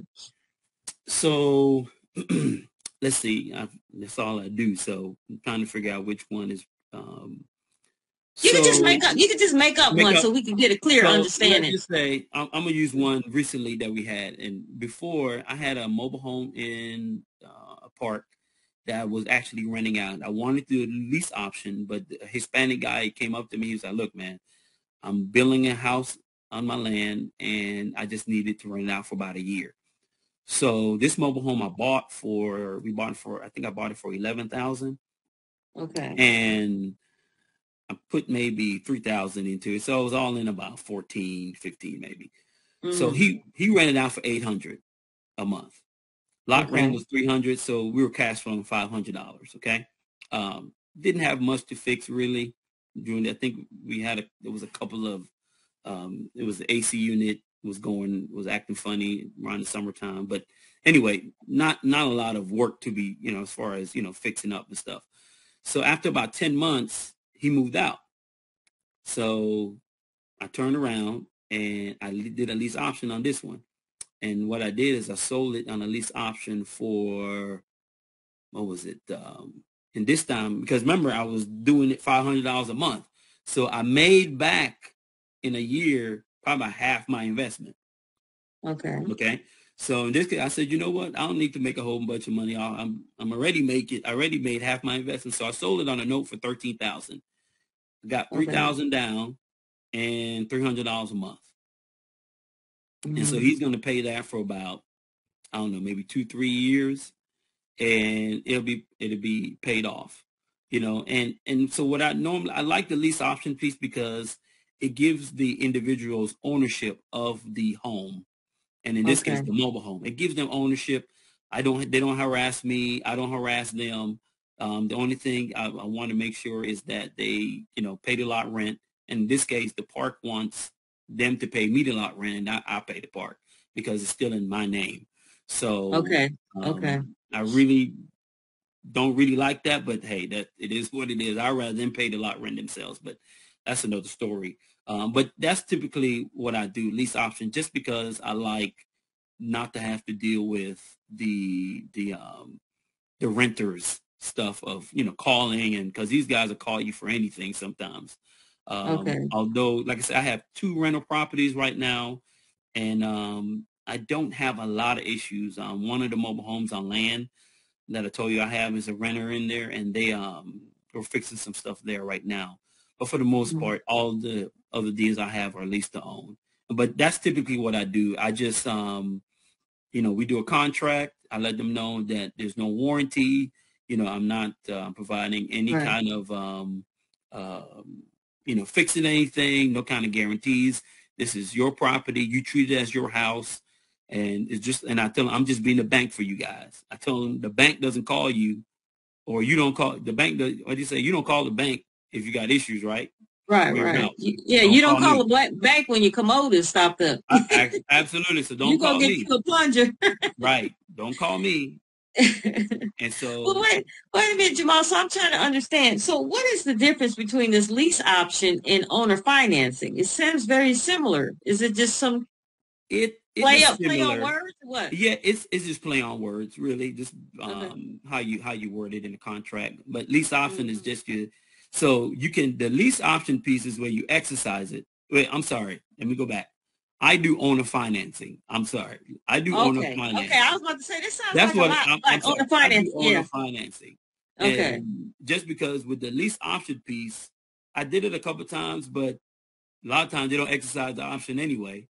so let's see. I, that's all I do. So I'm trying to figure out which one is. Um, you could just so make up. You could just make up make one up. so we can get a clear So let's understanding. just say I'm, I'm gonna use one recently that we had, and before I had a mobile home in uh, a park that was actually renting out. I wanted to do a lease option, but a Hispanic guy came up to me. He was like, "Look, man, I'm building a house on my land, and I just needed to rent it out for about a year." So this mobile home I bought for, we bought it for, I think I bought it for eleven thousand, Okay. and I put maybe three thousand into it. So it was all in about fourteen, fifteen maybe. So Mm-hmm. he, he rented out for eight hundred a month. Lot rent Okay. was three hundred. So we were cash flowing five hundred dollars. Okay. Um, didn't have much to fix really during that. I think we had a, there was a couple of, um, it was the A C unit was going, was acting funny around the summertime. But anyway, not, not a lot of work to be, you know, as far as, you know, fixing up and stuff. So after about ten months, he moved out. So I turned around and I did a lease option on this one. And what I did is I sold it on a lease option for, what was it? Um, and this time, because remember, I was doing it five hundred dollars a month. So I made back in a year probably about half my investment. Okay. Okay. So in this case, I said, you know what? I don't need to make a whole bunch of money. I'm I'm already making. I already made half my investment. So I sold it on a note for thirteen thousand. Got three Okay. thousand down and three hundred dollars a month. And so Mm-hmm. he's going to pay that for about, I don't know, maybe two, three years, and it'll be it'll be paid off. You know, and and so what I normally I like the lease option piece because it gives the individuals ownership of the home, and in this case, Okay. the mobile home. It gives them ownership. I don't. They don't harass me. I don't harass them. Um, the only thing I, I want to make sure is that they, you know, pay the lot rent. In this case, the park wants them to pay me the lot rent, and I, I pay the park because it's still in my name. So Okay. Okay. um, I really don't really like that, but hey, that it is what it is. I'd rather them pay the lot rent themselves, but that's another story. Um, but that's typically what I do, lease option, just because I like not to have to deal with the the um the renters stuff of, you know, calling, and because these guys will call you for anything sometimes. Um, Okay. although, like I said, I have two rental properties right now, and um, I don't have a lot of issues. Um, one of the mobile homes on land that I told you I have is a renter in there, and they um are fixing some stuff there right now. But for the most Mm-hmm. part, all the other deals I have are lease to own. But that's typically what I do. I just um you know, we do a contract. I let them know that there's no warranty. You know, I'm not uh, providing any Right. kind of, um, um, you know, fixing anything, no kind of guarantees. This is your property. You treat it as your house. And it's just, and I tell them, I'm just being the bank for you guys. I tell them the bank doesn't call you, or you don't call the bank. Does, what do you say? You don't call the bank if you got issues, right? Right, Or your right. house. You, yeah, Don't you don't call call me. a black bank when your commode is stopped up. I, I, absolutely. So You don't go call get me. you a plunger. Right. Don't call me. And Well, so wait, wait a minute, Jamal. So I'm trying to understand. So what is the difference between this lease option and owner financing? It sounds very similar. Is it just some it it play is up, play on similar. words? Or what? Yeah, it's it's just play on words, really. Just Okay. um how you how you word it in the contract. But lease option is Mm-hmm. just your, so you can, the lease option piece is where you exercise it. Wait, I'm sorry. Let me go back. I do owner financing. I'm sorry. I do owner Okay. Okay. I financing. was about to say this sounds That's like a what lot I'm, I'm like sorry. owner I finance. do owner Yeah. financing. Okay. And just because with the lease option piece, I did it a couple of times, but a lot of times they don't exercise the option anyway.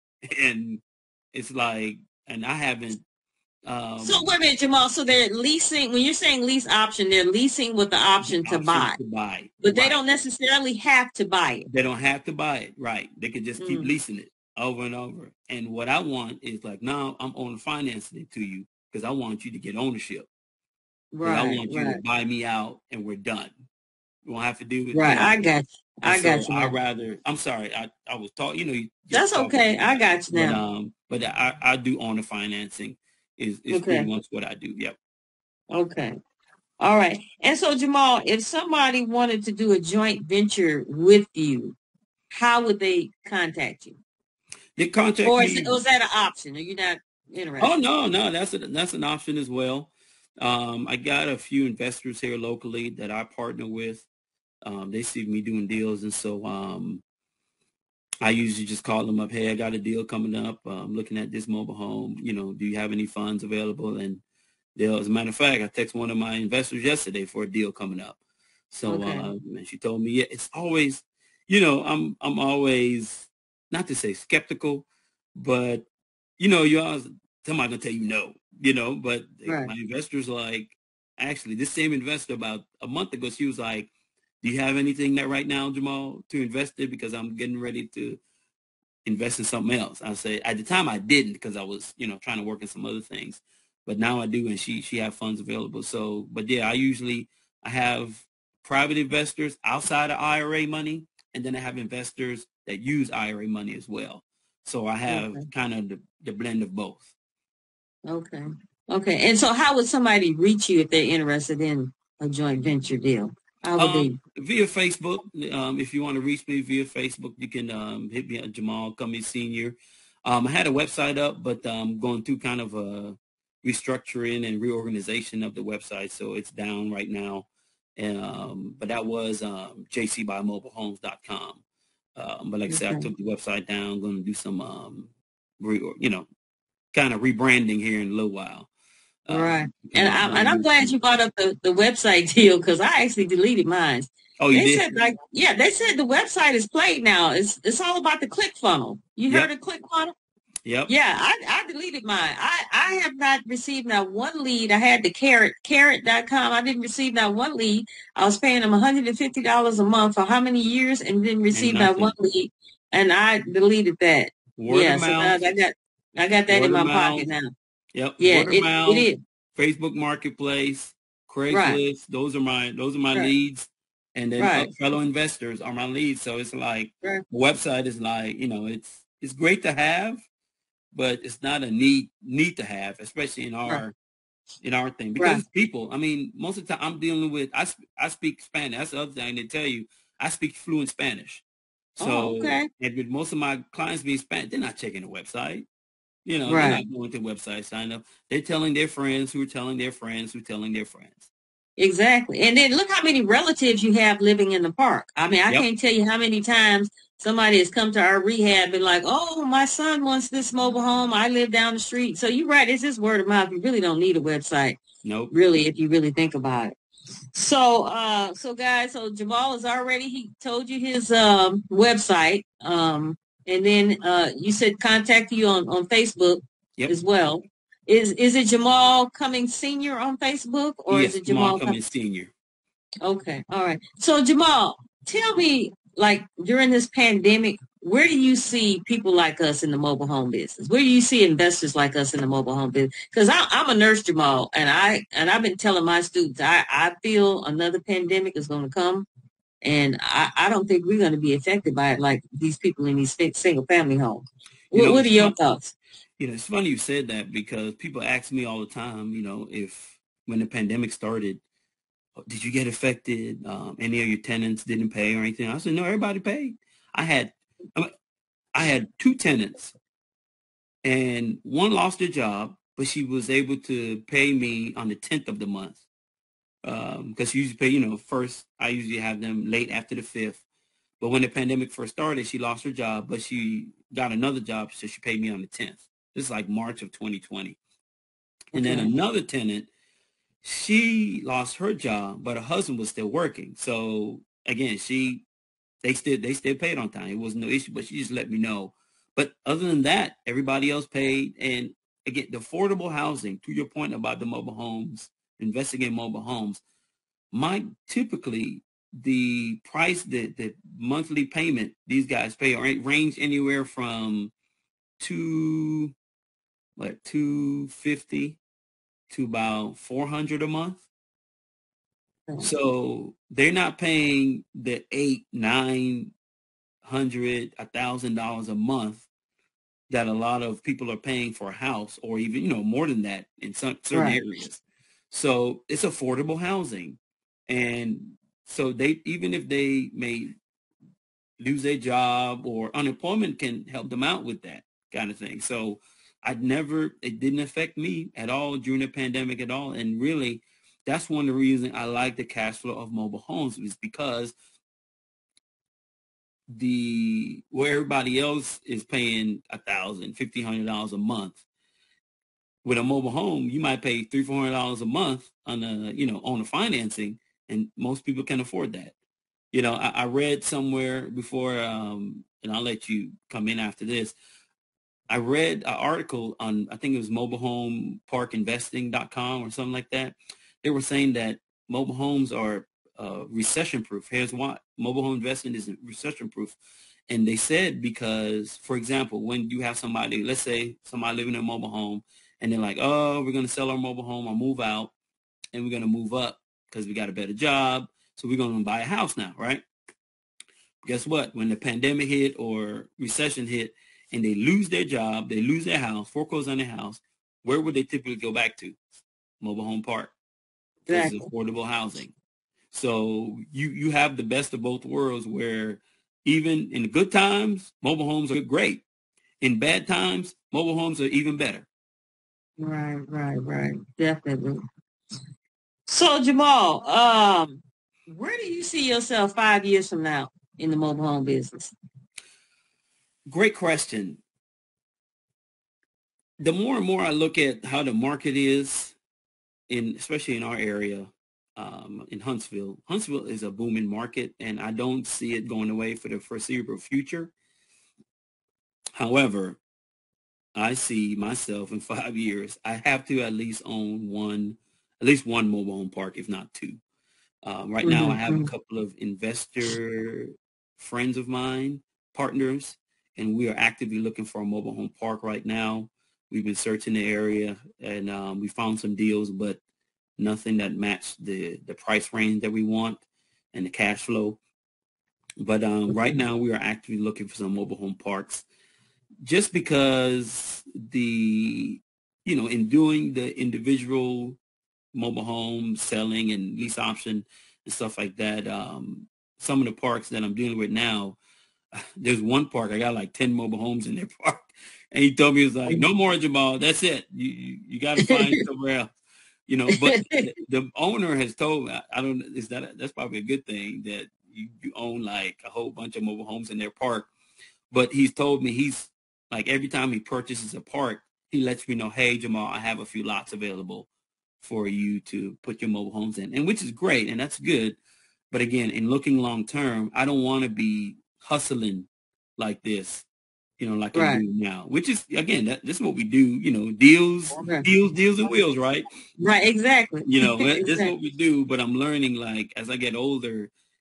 And it's like, and I haven't, So um, wait a minute, Jamal. So they're leasing. When you're saying lease option, they're leasing with the the option to option buy, to buy. but they Right. don't necessarily have to buy it. They don't have to buy it. Right. They can just keep Mm, leasing it over and over. And what I want is like, now I'm owner financing it to you because I want you to get ownership. Because I right. want you to Right. buy me out and we're done. You won't have to do it, you Right. know. I got you. And I so got you I now. rather, I'm sorry, I, I was talking, you know, you just That's talking, okay. I got you but now. um, but I, I do owner financing is is pretty Okay. much what I do. Yep. Okay. All right. And so, Jamal, if somebody wanted to do a joint venture with you, how would they contact you? They contact Or is, it, me. or is that an option? Are you not Oh interested? no, no, that's a, that's an option as well. Um, I got a few investors here locally that I partner with. Um, they see me doing deals, and so um, I usually just call them up. Hey, I got a deal coming up. Uh, I'm looking at this mobile home. You know, do you have any funds available? And they'll, as a matter of fact, I text one of my investors yesterday for a deal coming up. So, Okay. uh, and she told me, yeah, it's always, you know, I'm I'm always, not to say skeptical, but you know, you always, somebody gonna tell you no, you know. But Right. my investors like, actually, this same investor about a month ago, she was like, "Do you have anything that right now, Jamal, to invest in? Because I'm getting ready to invest in something else." I say at the time I didn't because I was, you know, trying to work in some other things, but now I do, and she she have funds available. So, but yeah, I usually I have private investors outside of I R A money, and then I have investors that use I R A money as well. So I have Okay. kind of the, the blend of both. Okay. Okay. And so how would somebody reach you if they're interested in a joint venture deal? How would Um, they? via Facebook. Um, if you want to reach me via Facebook, you can um, hit me at Jamal Cummings Senior. Um, I had a website up, but I'm going through kind of a restructuring and reorganization of the website, so it's down right now. Um, but that was um, j c by mobile homes dot com. Um, but like I said, I Okay. took the website down. Going to do some, um, re, you know, kind of rebranding here in a little while. Right. Um, come And out I'm with a and I'm new. glad you brought up the, the website deal because I actually deleted mine. Oh, you They did? said like yeah, they said the website is played now. It's it's all about the click funnel. You heard Yep. of click funnel? Yep. Yeah, I, I deleted mine. I, I have not received not one lead. I had the carrot carrot dot com. I didn't receive not one lead. I was paying them one hundred fifty dollars a month for how many years and didn't And receive not one nothing. lead. And I deleted that. Word of Yeah, so now mouth, I got I got that in word of my mouth. pocket now. Yep, Yeah, word of it, it mouth, is. Facebook Marketplace, Right, Craigslist. Those are my those are my right, leads, and then uh, right, fellow investors are my leads. So it's like right, the website is like, you know, it's it's great to have, but it's not a need need to have, especially in right, our in our thing, because right. it's people. I mean, most of the time I'm dealing with I sp- I speak Spanish. That's the other thing they tell you. I speak fluent Spanish. Oh, So, okay. and with most of my clients being Spanish, they're not checking the website. You know, they're Right. not going to the website, sign up. They're telling their friends who are telling their friends who are telling their friends. Exactly. And then look how many relatives you have living in the park. I mean, I Yep. can't tell you how many times somebody has come to our rehab and like, oh, my son wants this mobile home. I live down the street. So you're right. It's just word of mouth. You really don't need a website, Nope. really, if you really think about it. So, uh, so guys, so Jamal has already, he told you his, um, website. Um, and then, uh, you said contact you on, on Facebook Yep. as well. Is, is it Jamal Cummings Senior on Facebook or is Yes. it Jamal Jamal? Cummings Senior. Okay. All right. So Jamal, tell me, like during this pandemic, where do you see people like us in the mobile home business? Where do you see investors like us in the mobile home business? Because I'm a nurse, Jamal, and I and I've been telling my students I, I feel another pandemic is going to come, and I, I don't think we're going to be affected by it like these people in these single family homes. You What, know, what are it's your fun, thoughts? you know, it's funny you said that because people ask me all the time, you know, if when the pandemic started, did you get affected? Um, any of your tenants didn't pay or anything? I said, no, everybody paid. I had, I mean, I had two tenants, and one lost her job, but she was able to pay me on the tenth of the month. Um, because she usually pay, you know, first, I usually have them late after the fifth. But when the pandemic first started, she lost her job, but she got another job, so she paid me on the tenth. This is like March of twenty twenty. And then Okay. another tenant, she lost her job, but her husband was still working. So again, she they still they still paid on time. It was no issue, but she just let me know. But other than that, everybody else paid. And again, the affordable housing, to your point about the mobile homes, investing in mobile homes, my typically the price, the the monthly payment these guys pay range anywhere from two what two fifty to about four hundred a month. So they're not paying the eight, nine hundred, a thousand dollars a month that a lot of people are paying for a house, or even, you know, more than that in some certain Right. areas. So it's affordable housing. And so they, even if they may lose their job, or unemployment can help them out with that kind of thing. So I'd never, it didn't affect me at all during the pandemic at all. And really, that's one of the reasons I like the cash flow of mobile homes, is because the where everybody else is paying a thousand, fifteen hundred dollars a month, with a mobile home, you might pay three, four hundred dollars a month on the, you know, on the financing, and most people can afford that. You know, I, I read somewhere before, um, and I'll let you come in after this. I read an article on, I think it was mobile home park investing dot com or something like that. They were saying that mobile homes are uh, recession proof. Here's why: mobile home investing is recession proof. And they said because, for example, when you have somebody, let's say somebody living in a mobile home, and they're like, oh, we're going to sell our mobile home or move out, and we're going to move up because we got a better job. So we're going to buy a house now, right? Guess what? When the pandemic hit or recession hit and they lose their job, they lose their house, foreclose on their house, where would they typically go back to? Mobile home park, because it's Exactly. affordable housing. So you, you have the best of both worlds, where even in the good times, mobile homes are great. In bad times, mobile homes are even better. Right, right, right. Definitely. So Jamal, um, where do you see yourself five years from now in the mobile home business? Great question. The more and more I look at how the market is, in especially in our area, um, in Huntsville. Huntsville is a booming market, and I don't see it going away for the foreseeable future. However, I see myself in five years, I have to at least own one, at least one mobile home park, if not two. Um, right now, I have a Mm-hmm. couple of investor friends of mine, partners, and we are actively looking for a mobile home park right now. We've been searching the area, and um, we found some deals, but nothing that matched the the price range that we want and the cash flow. But um, right Okay. now, we are actively looking for some mobile home parks, just because the, you know, in doing the individual mobile home selling and lease option and stuff like that, um, some of the parks that I'm dealing with now, there's one park I got like ten mobile homes in their park, and he told me, it's like, no more, Jamal. That's it. You you, you got to find somewhere else. You know, but the, the owner has told me, I, I don't, is that, a, that's probably a good thing that you, you own like a whole bunch of mobile homes in their park. But he's told me, he's like, every time he purchases a park, he lets me know, hey, Jamal, I have a few lots available for you to put your mobile homes in, and which is great. And that's good. But again, in looking long term, I don't want to be hustling like this, you know, like I'm Right. doing now, which is, again, that, this is what we do, you know, deals, Okay. deals, deals and wheels, right? Right. Exactly. You know, this is Exactly. what we do. But I'm learning, like, as I get older,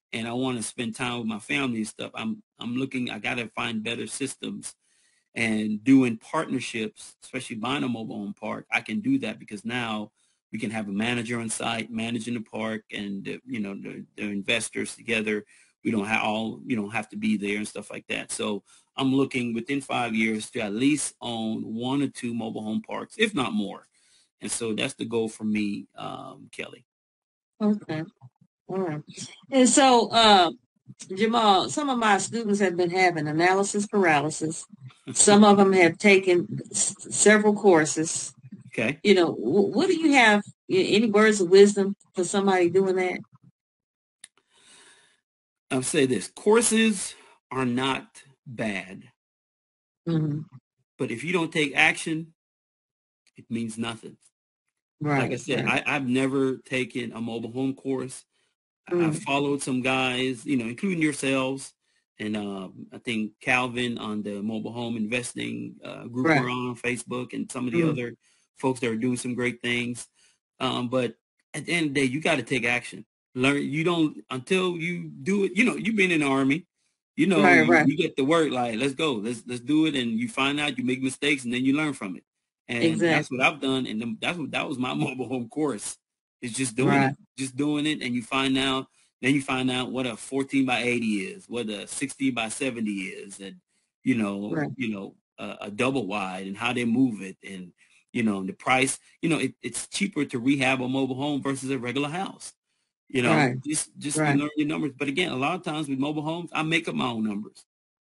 and I want to spend time with my family and stuff, I'm I'm looking. I got to find better systems and doing partnerships, especially buying a mobile home park. I can do that because now we can have a manager on site managing the park, and uh, you know the, the investors together. We don't have all you don't have to be there and stuff like that. So I'm looking within five years to at least own one or two mobile home parks, if not more. And so that's the goal for me, um, Kelly. Okay. All right. And so, uh, Jamal, some of my students have been having analysis paralysis. Some of them have taken s- several courses. Okay. You know, wh- what do you have? Any words of wisdom for somebody doing that? I'll say this: courses are not bad, Mm-hmm. but if you don't take action, it means nothing. Like I Right, said, right. I, I've never taken a mobile home course. I Mm, followed some guys, you know, including yourselves, and um, I think Calvin on the mobile home investing uh, group right. we're on on Facebook, and some of the Mm, other folks that are doing some great things. Um, but at the end of the day, you got to take action. Learn. You don't until you do it. You know, you've been in the army. You know, right, you, right. you get to work like, let's go, let's let's do it, and you find out you make mistakes, and then you learn from it. And that's what Exactly. I've done, and that's what that was my mobile home course. It's just doing Right, it, just doing it, and you find out then you find out what a fourteen by eighty is, what a sixty by seventy is, and you know, right, you know, a, a double wide and how they move it, and you know, the price. You know, it, it's cheaper to rehab a mobile home versus a regular house. You know, right, just just to right, learn your numbers. But again, a lot of times with mobile homes, I make up my own numbers.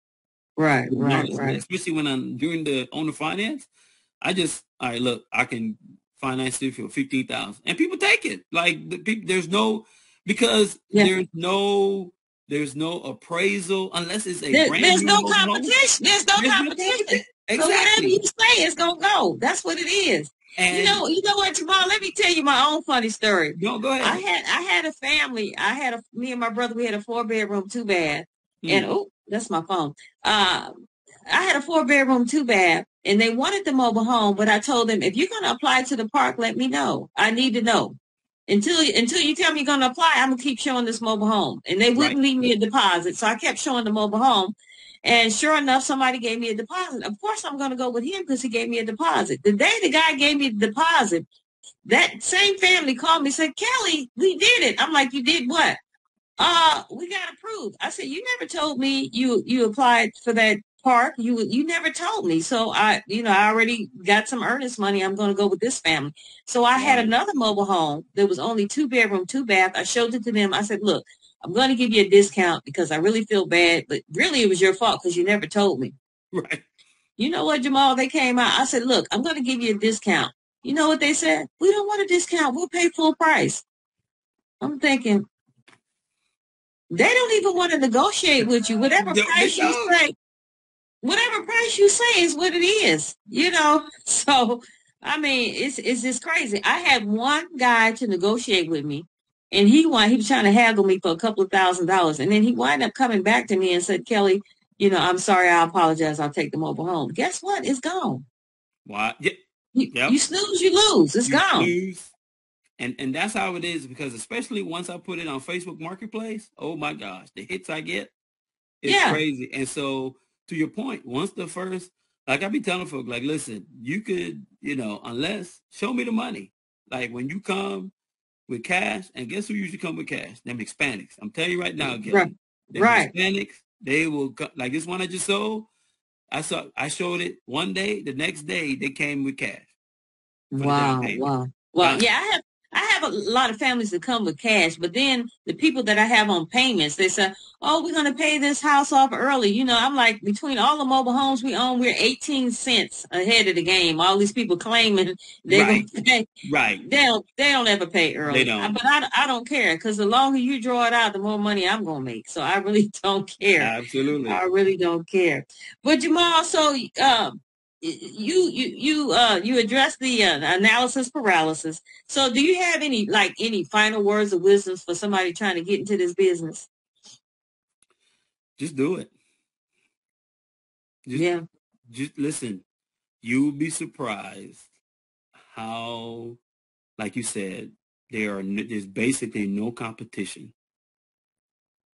right, To be right, honest, right. especially when I'm doing the owner finance, I just all right. Look, I can finance it for fifteen thousand, and people take it. Like the people, there's no because Yeah. there's no there's no appraisal unless it's a There, brand there's new no mobile home. competition. There's no There's no competition. competition. So whatever you Exactly. say is gonna go. That's what it is. You And know, you know what, Jamal? Let me tell you my own funny story. no, go I ahead. had I had a family. I had a me and my brother. We had a four bedroom, two bath, and Hmm. oh, that's my phone. Uh, I had a four bedroom, two bath, and they wanted the mobile home, but I told them if you're gonna apply to the park, let me know. I need to know. Until until you tell me you're gonna apply, I'm gonna keep showing this mobile home. And they Right. wouldn't leave me a deposit. So I kept showing the mobile home. And sure enough, somebody gave me a deposit. Of course I'm gonna go with him because he gave me a deposit. The day the guy gave me the deposit, that same family called me and said, Kelly, we did it. I'm like, you did what? Uh, we got approved. I said, you never told me you you applied for that park. You you never told me. So I, you know, I already got some earnest money. I'm going to go with this family. So I had Right. another mobile home that was only two bedroom, two bath. I showed it to them. I said, look, I'm going to give you a discount because I really feel bad, but really it was your fault because you never told me. Right. You know what, Jamal? They came out. I said, look, I'm going to give you a discount. You know what they said? We don't want a discount. We'll pay full price. I'm thinking, they don't even want to negotiate with you. Whatever No, they price you don't. say, whatever price you say is what it is, you know? So, I mean, it's, it's just crazy. I had one guy to negotiate with me and he wanted, he was trying to haggle me for a couple of thousand dollars. And then he wound up coming back to me and said, Kelly, you know, I'm sorry. I apologize. I'll take the mobile home. Guess what? It's gone. Why? Yeah. You, Yep. you snooze, you lose. It's You gone. snooze. And and that's how it is because especially once I put it on Facebook Marketplace, oh my gosh, the hits I get, it's Yeah. crazy. And so to your point, once the first, like I be telling folks, like, listen, you could, you know, unless show me the money. Like when you come with cash, and guess who usually come with cash? Them Hispanics. I'm telling you right now, Right. Kelly, them Right. Hispanics, they will co- like this one I just sold. I saw, I showed it one day. The next day, they came with cash for the down Wow, payment. wow. Well, Done. yeah, I have I have a lot of families that come with cash, but then the people that I have on payments, they say, "Oh, we're going to pay this house off early." You know, I'm like, between all the mobile homes we own, we're eighteen cents ahead of the game. All these people claiming they're going Right. to pay, Right. they don't they don't ever pay They early. I, don't. but I I don't care because the longer you draw it out, the more money I'm going to make. So I really don't care. I Absolutely. really don't care. But Jamal, so um you you you uh you address the uh, analysis paralysis. So do you have any like any final words of wisdom for somebody trying to get into this business? Just do it. Just, Yeah. just listen. You will be surprised how, like you said, there are n- there's basically no competition.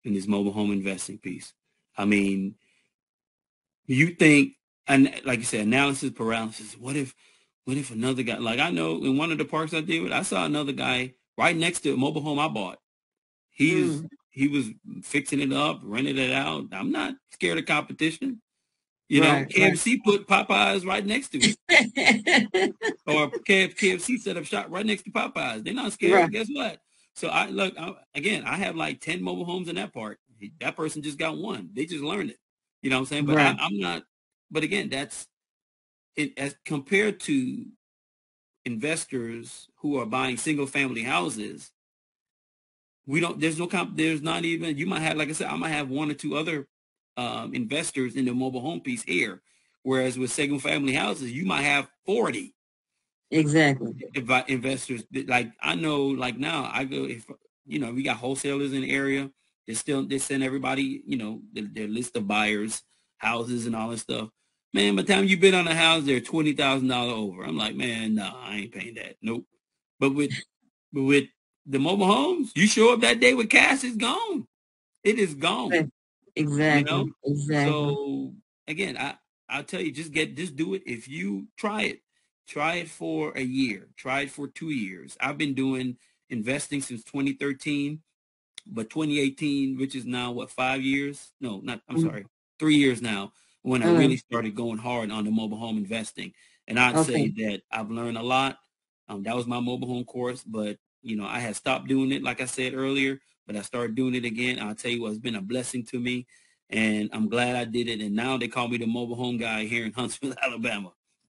in this mobile home investing piece. I mean, you think, and like you said, analysis paralysis. What if, what if another guy, like I know in one of the parks I did with, I saw another guy right next to a mobile home I bought. He's, Mm. he was fixing it up, renting it out. I'm not scared of competition. You know, Right, right. K F C put Popeyes right next to it. Or K F C set up shop right next to Popeyes. They're not Right, scared. Guess what? So I look I, again. I have like ten mobile homes in that park. That person just got one. They just learned it. You know what I'm saying? But I, right. I'm not. But again, that's it as compared to investors who are buying single family houses. We don't. There's no comp. There's not even. You might have, like I said, I might have one or two other um, investors in the mobile home piece here. Whereas with single family houses, you might have forty Exactly. invi- investors. Like I know, like now I go, if you know, we got wholesalers in the area. They still they send everybody, you know, their, their list of buyers, houses, and all that stuff. Man, by the time you bid on a house, they're twenty thousand dollar over. I'm like, man, no, nah, I ain't paying that. Nope. But with but with the mobile homes, you show up that day with cash, it's gone. It is gone. You Exactly. know. Exactly. So again, I I'll tell you, just get just do it. If you try it, try it for a year, try it for two years. I've been doing investing since twenty thirteen, but twenty eighteen, which is now what, five years? No, not, I'm Mm. sorry, three years now, when I really Mm. started going hard on the mobile home investing. And I'd say Okay. that I've learned a lot. Um, that was my mobile home course, but you know, I had stopped doing it, like I said earlier, but I started doing it again. I'll tell you what, it's been a blessing to me, and I'm glad I did it. And now they call me the mobile home guy here in Huntsville, Alabama.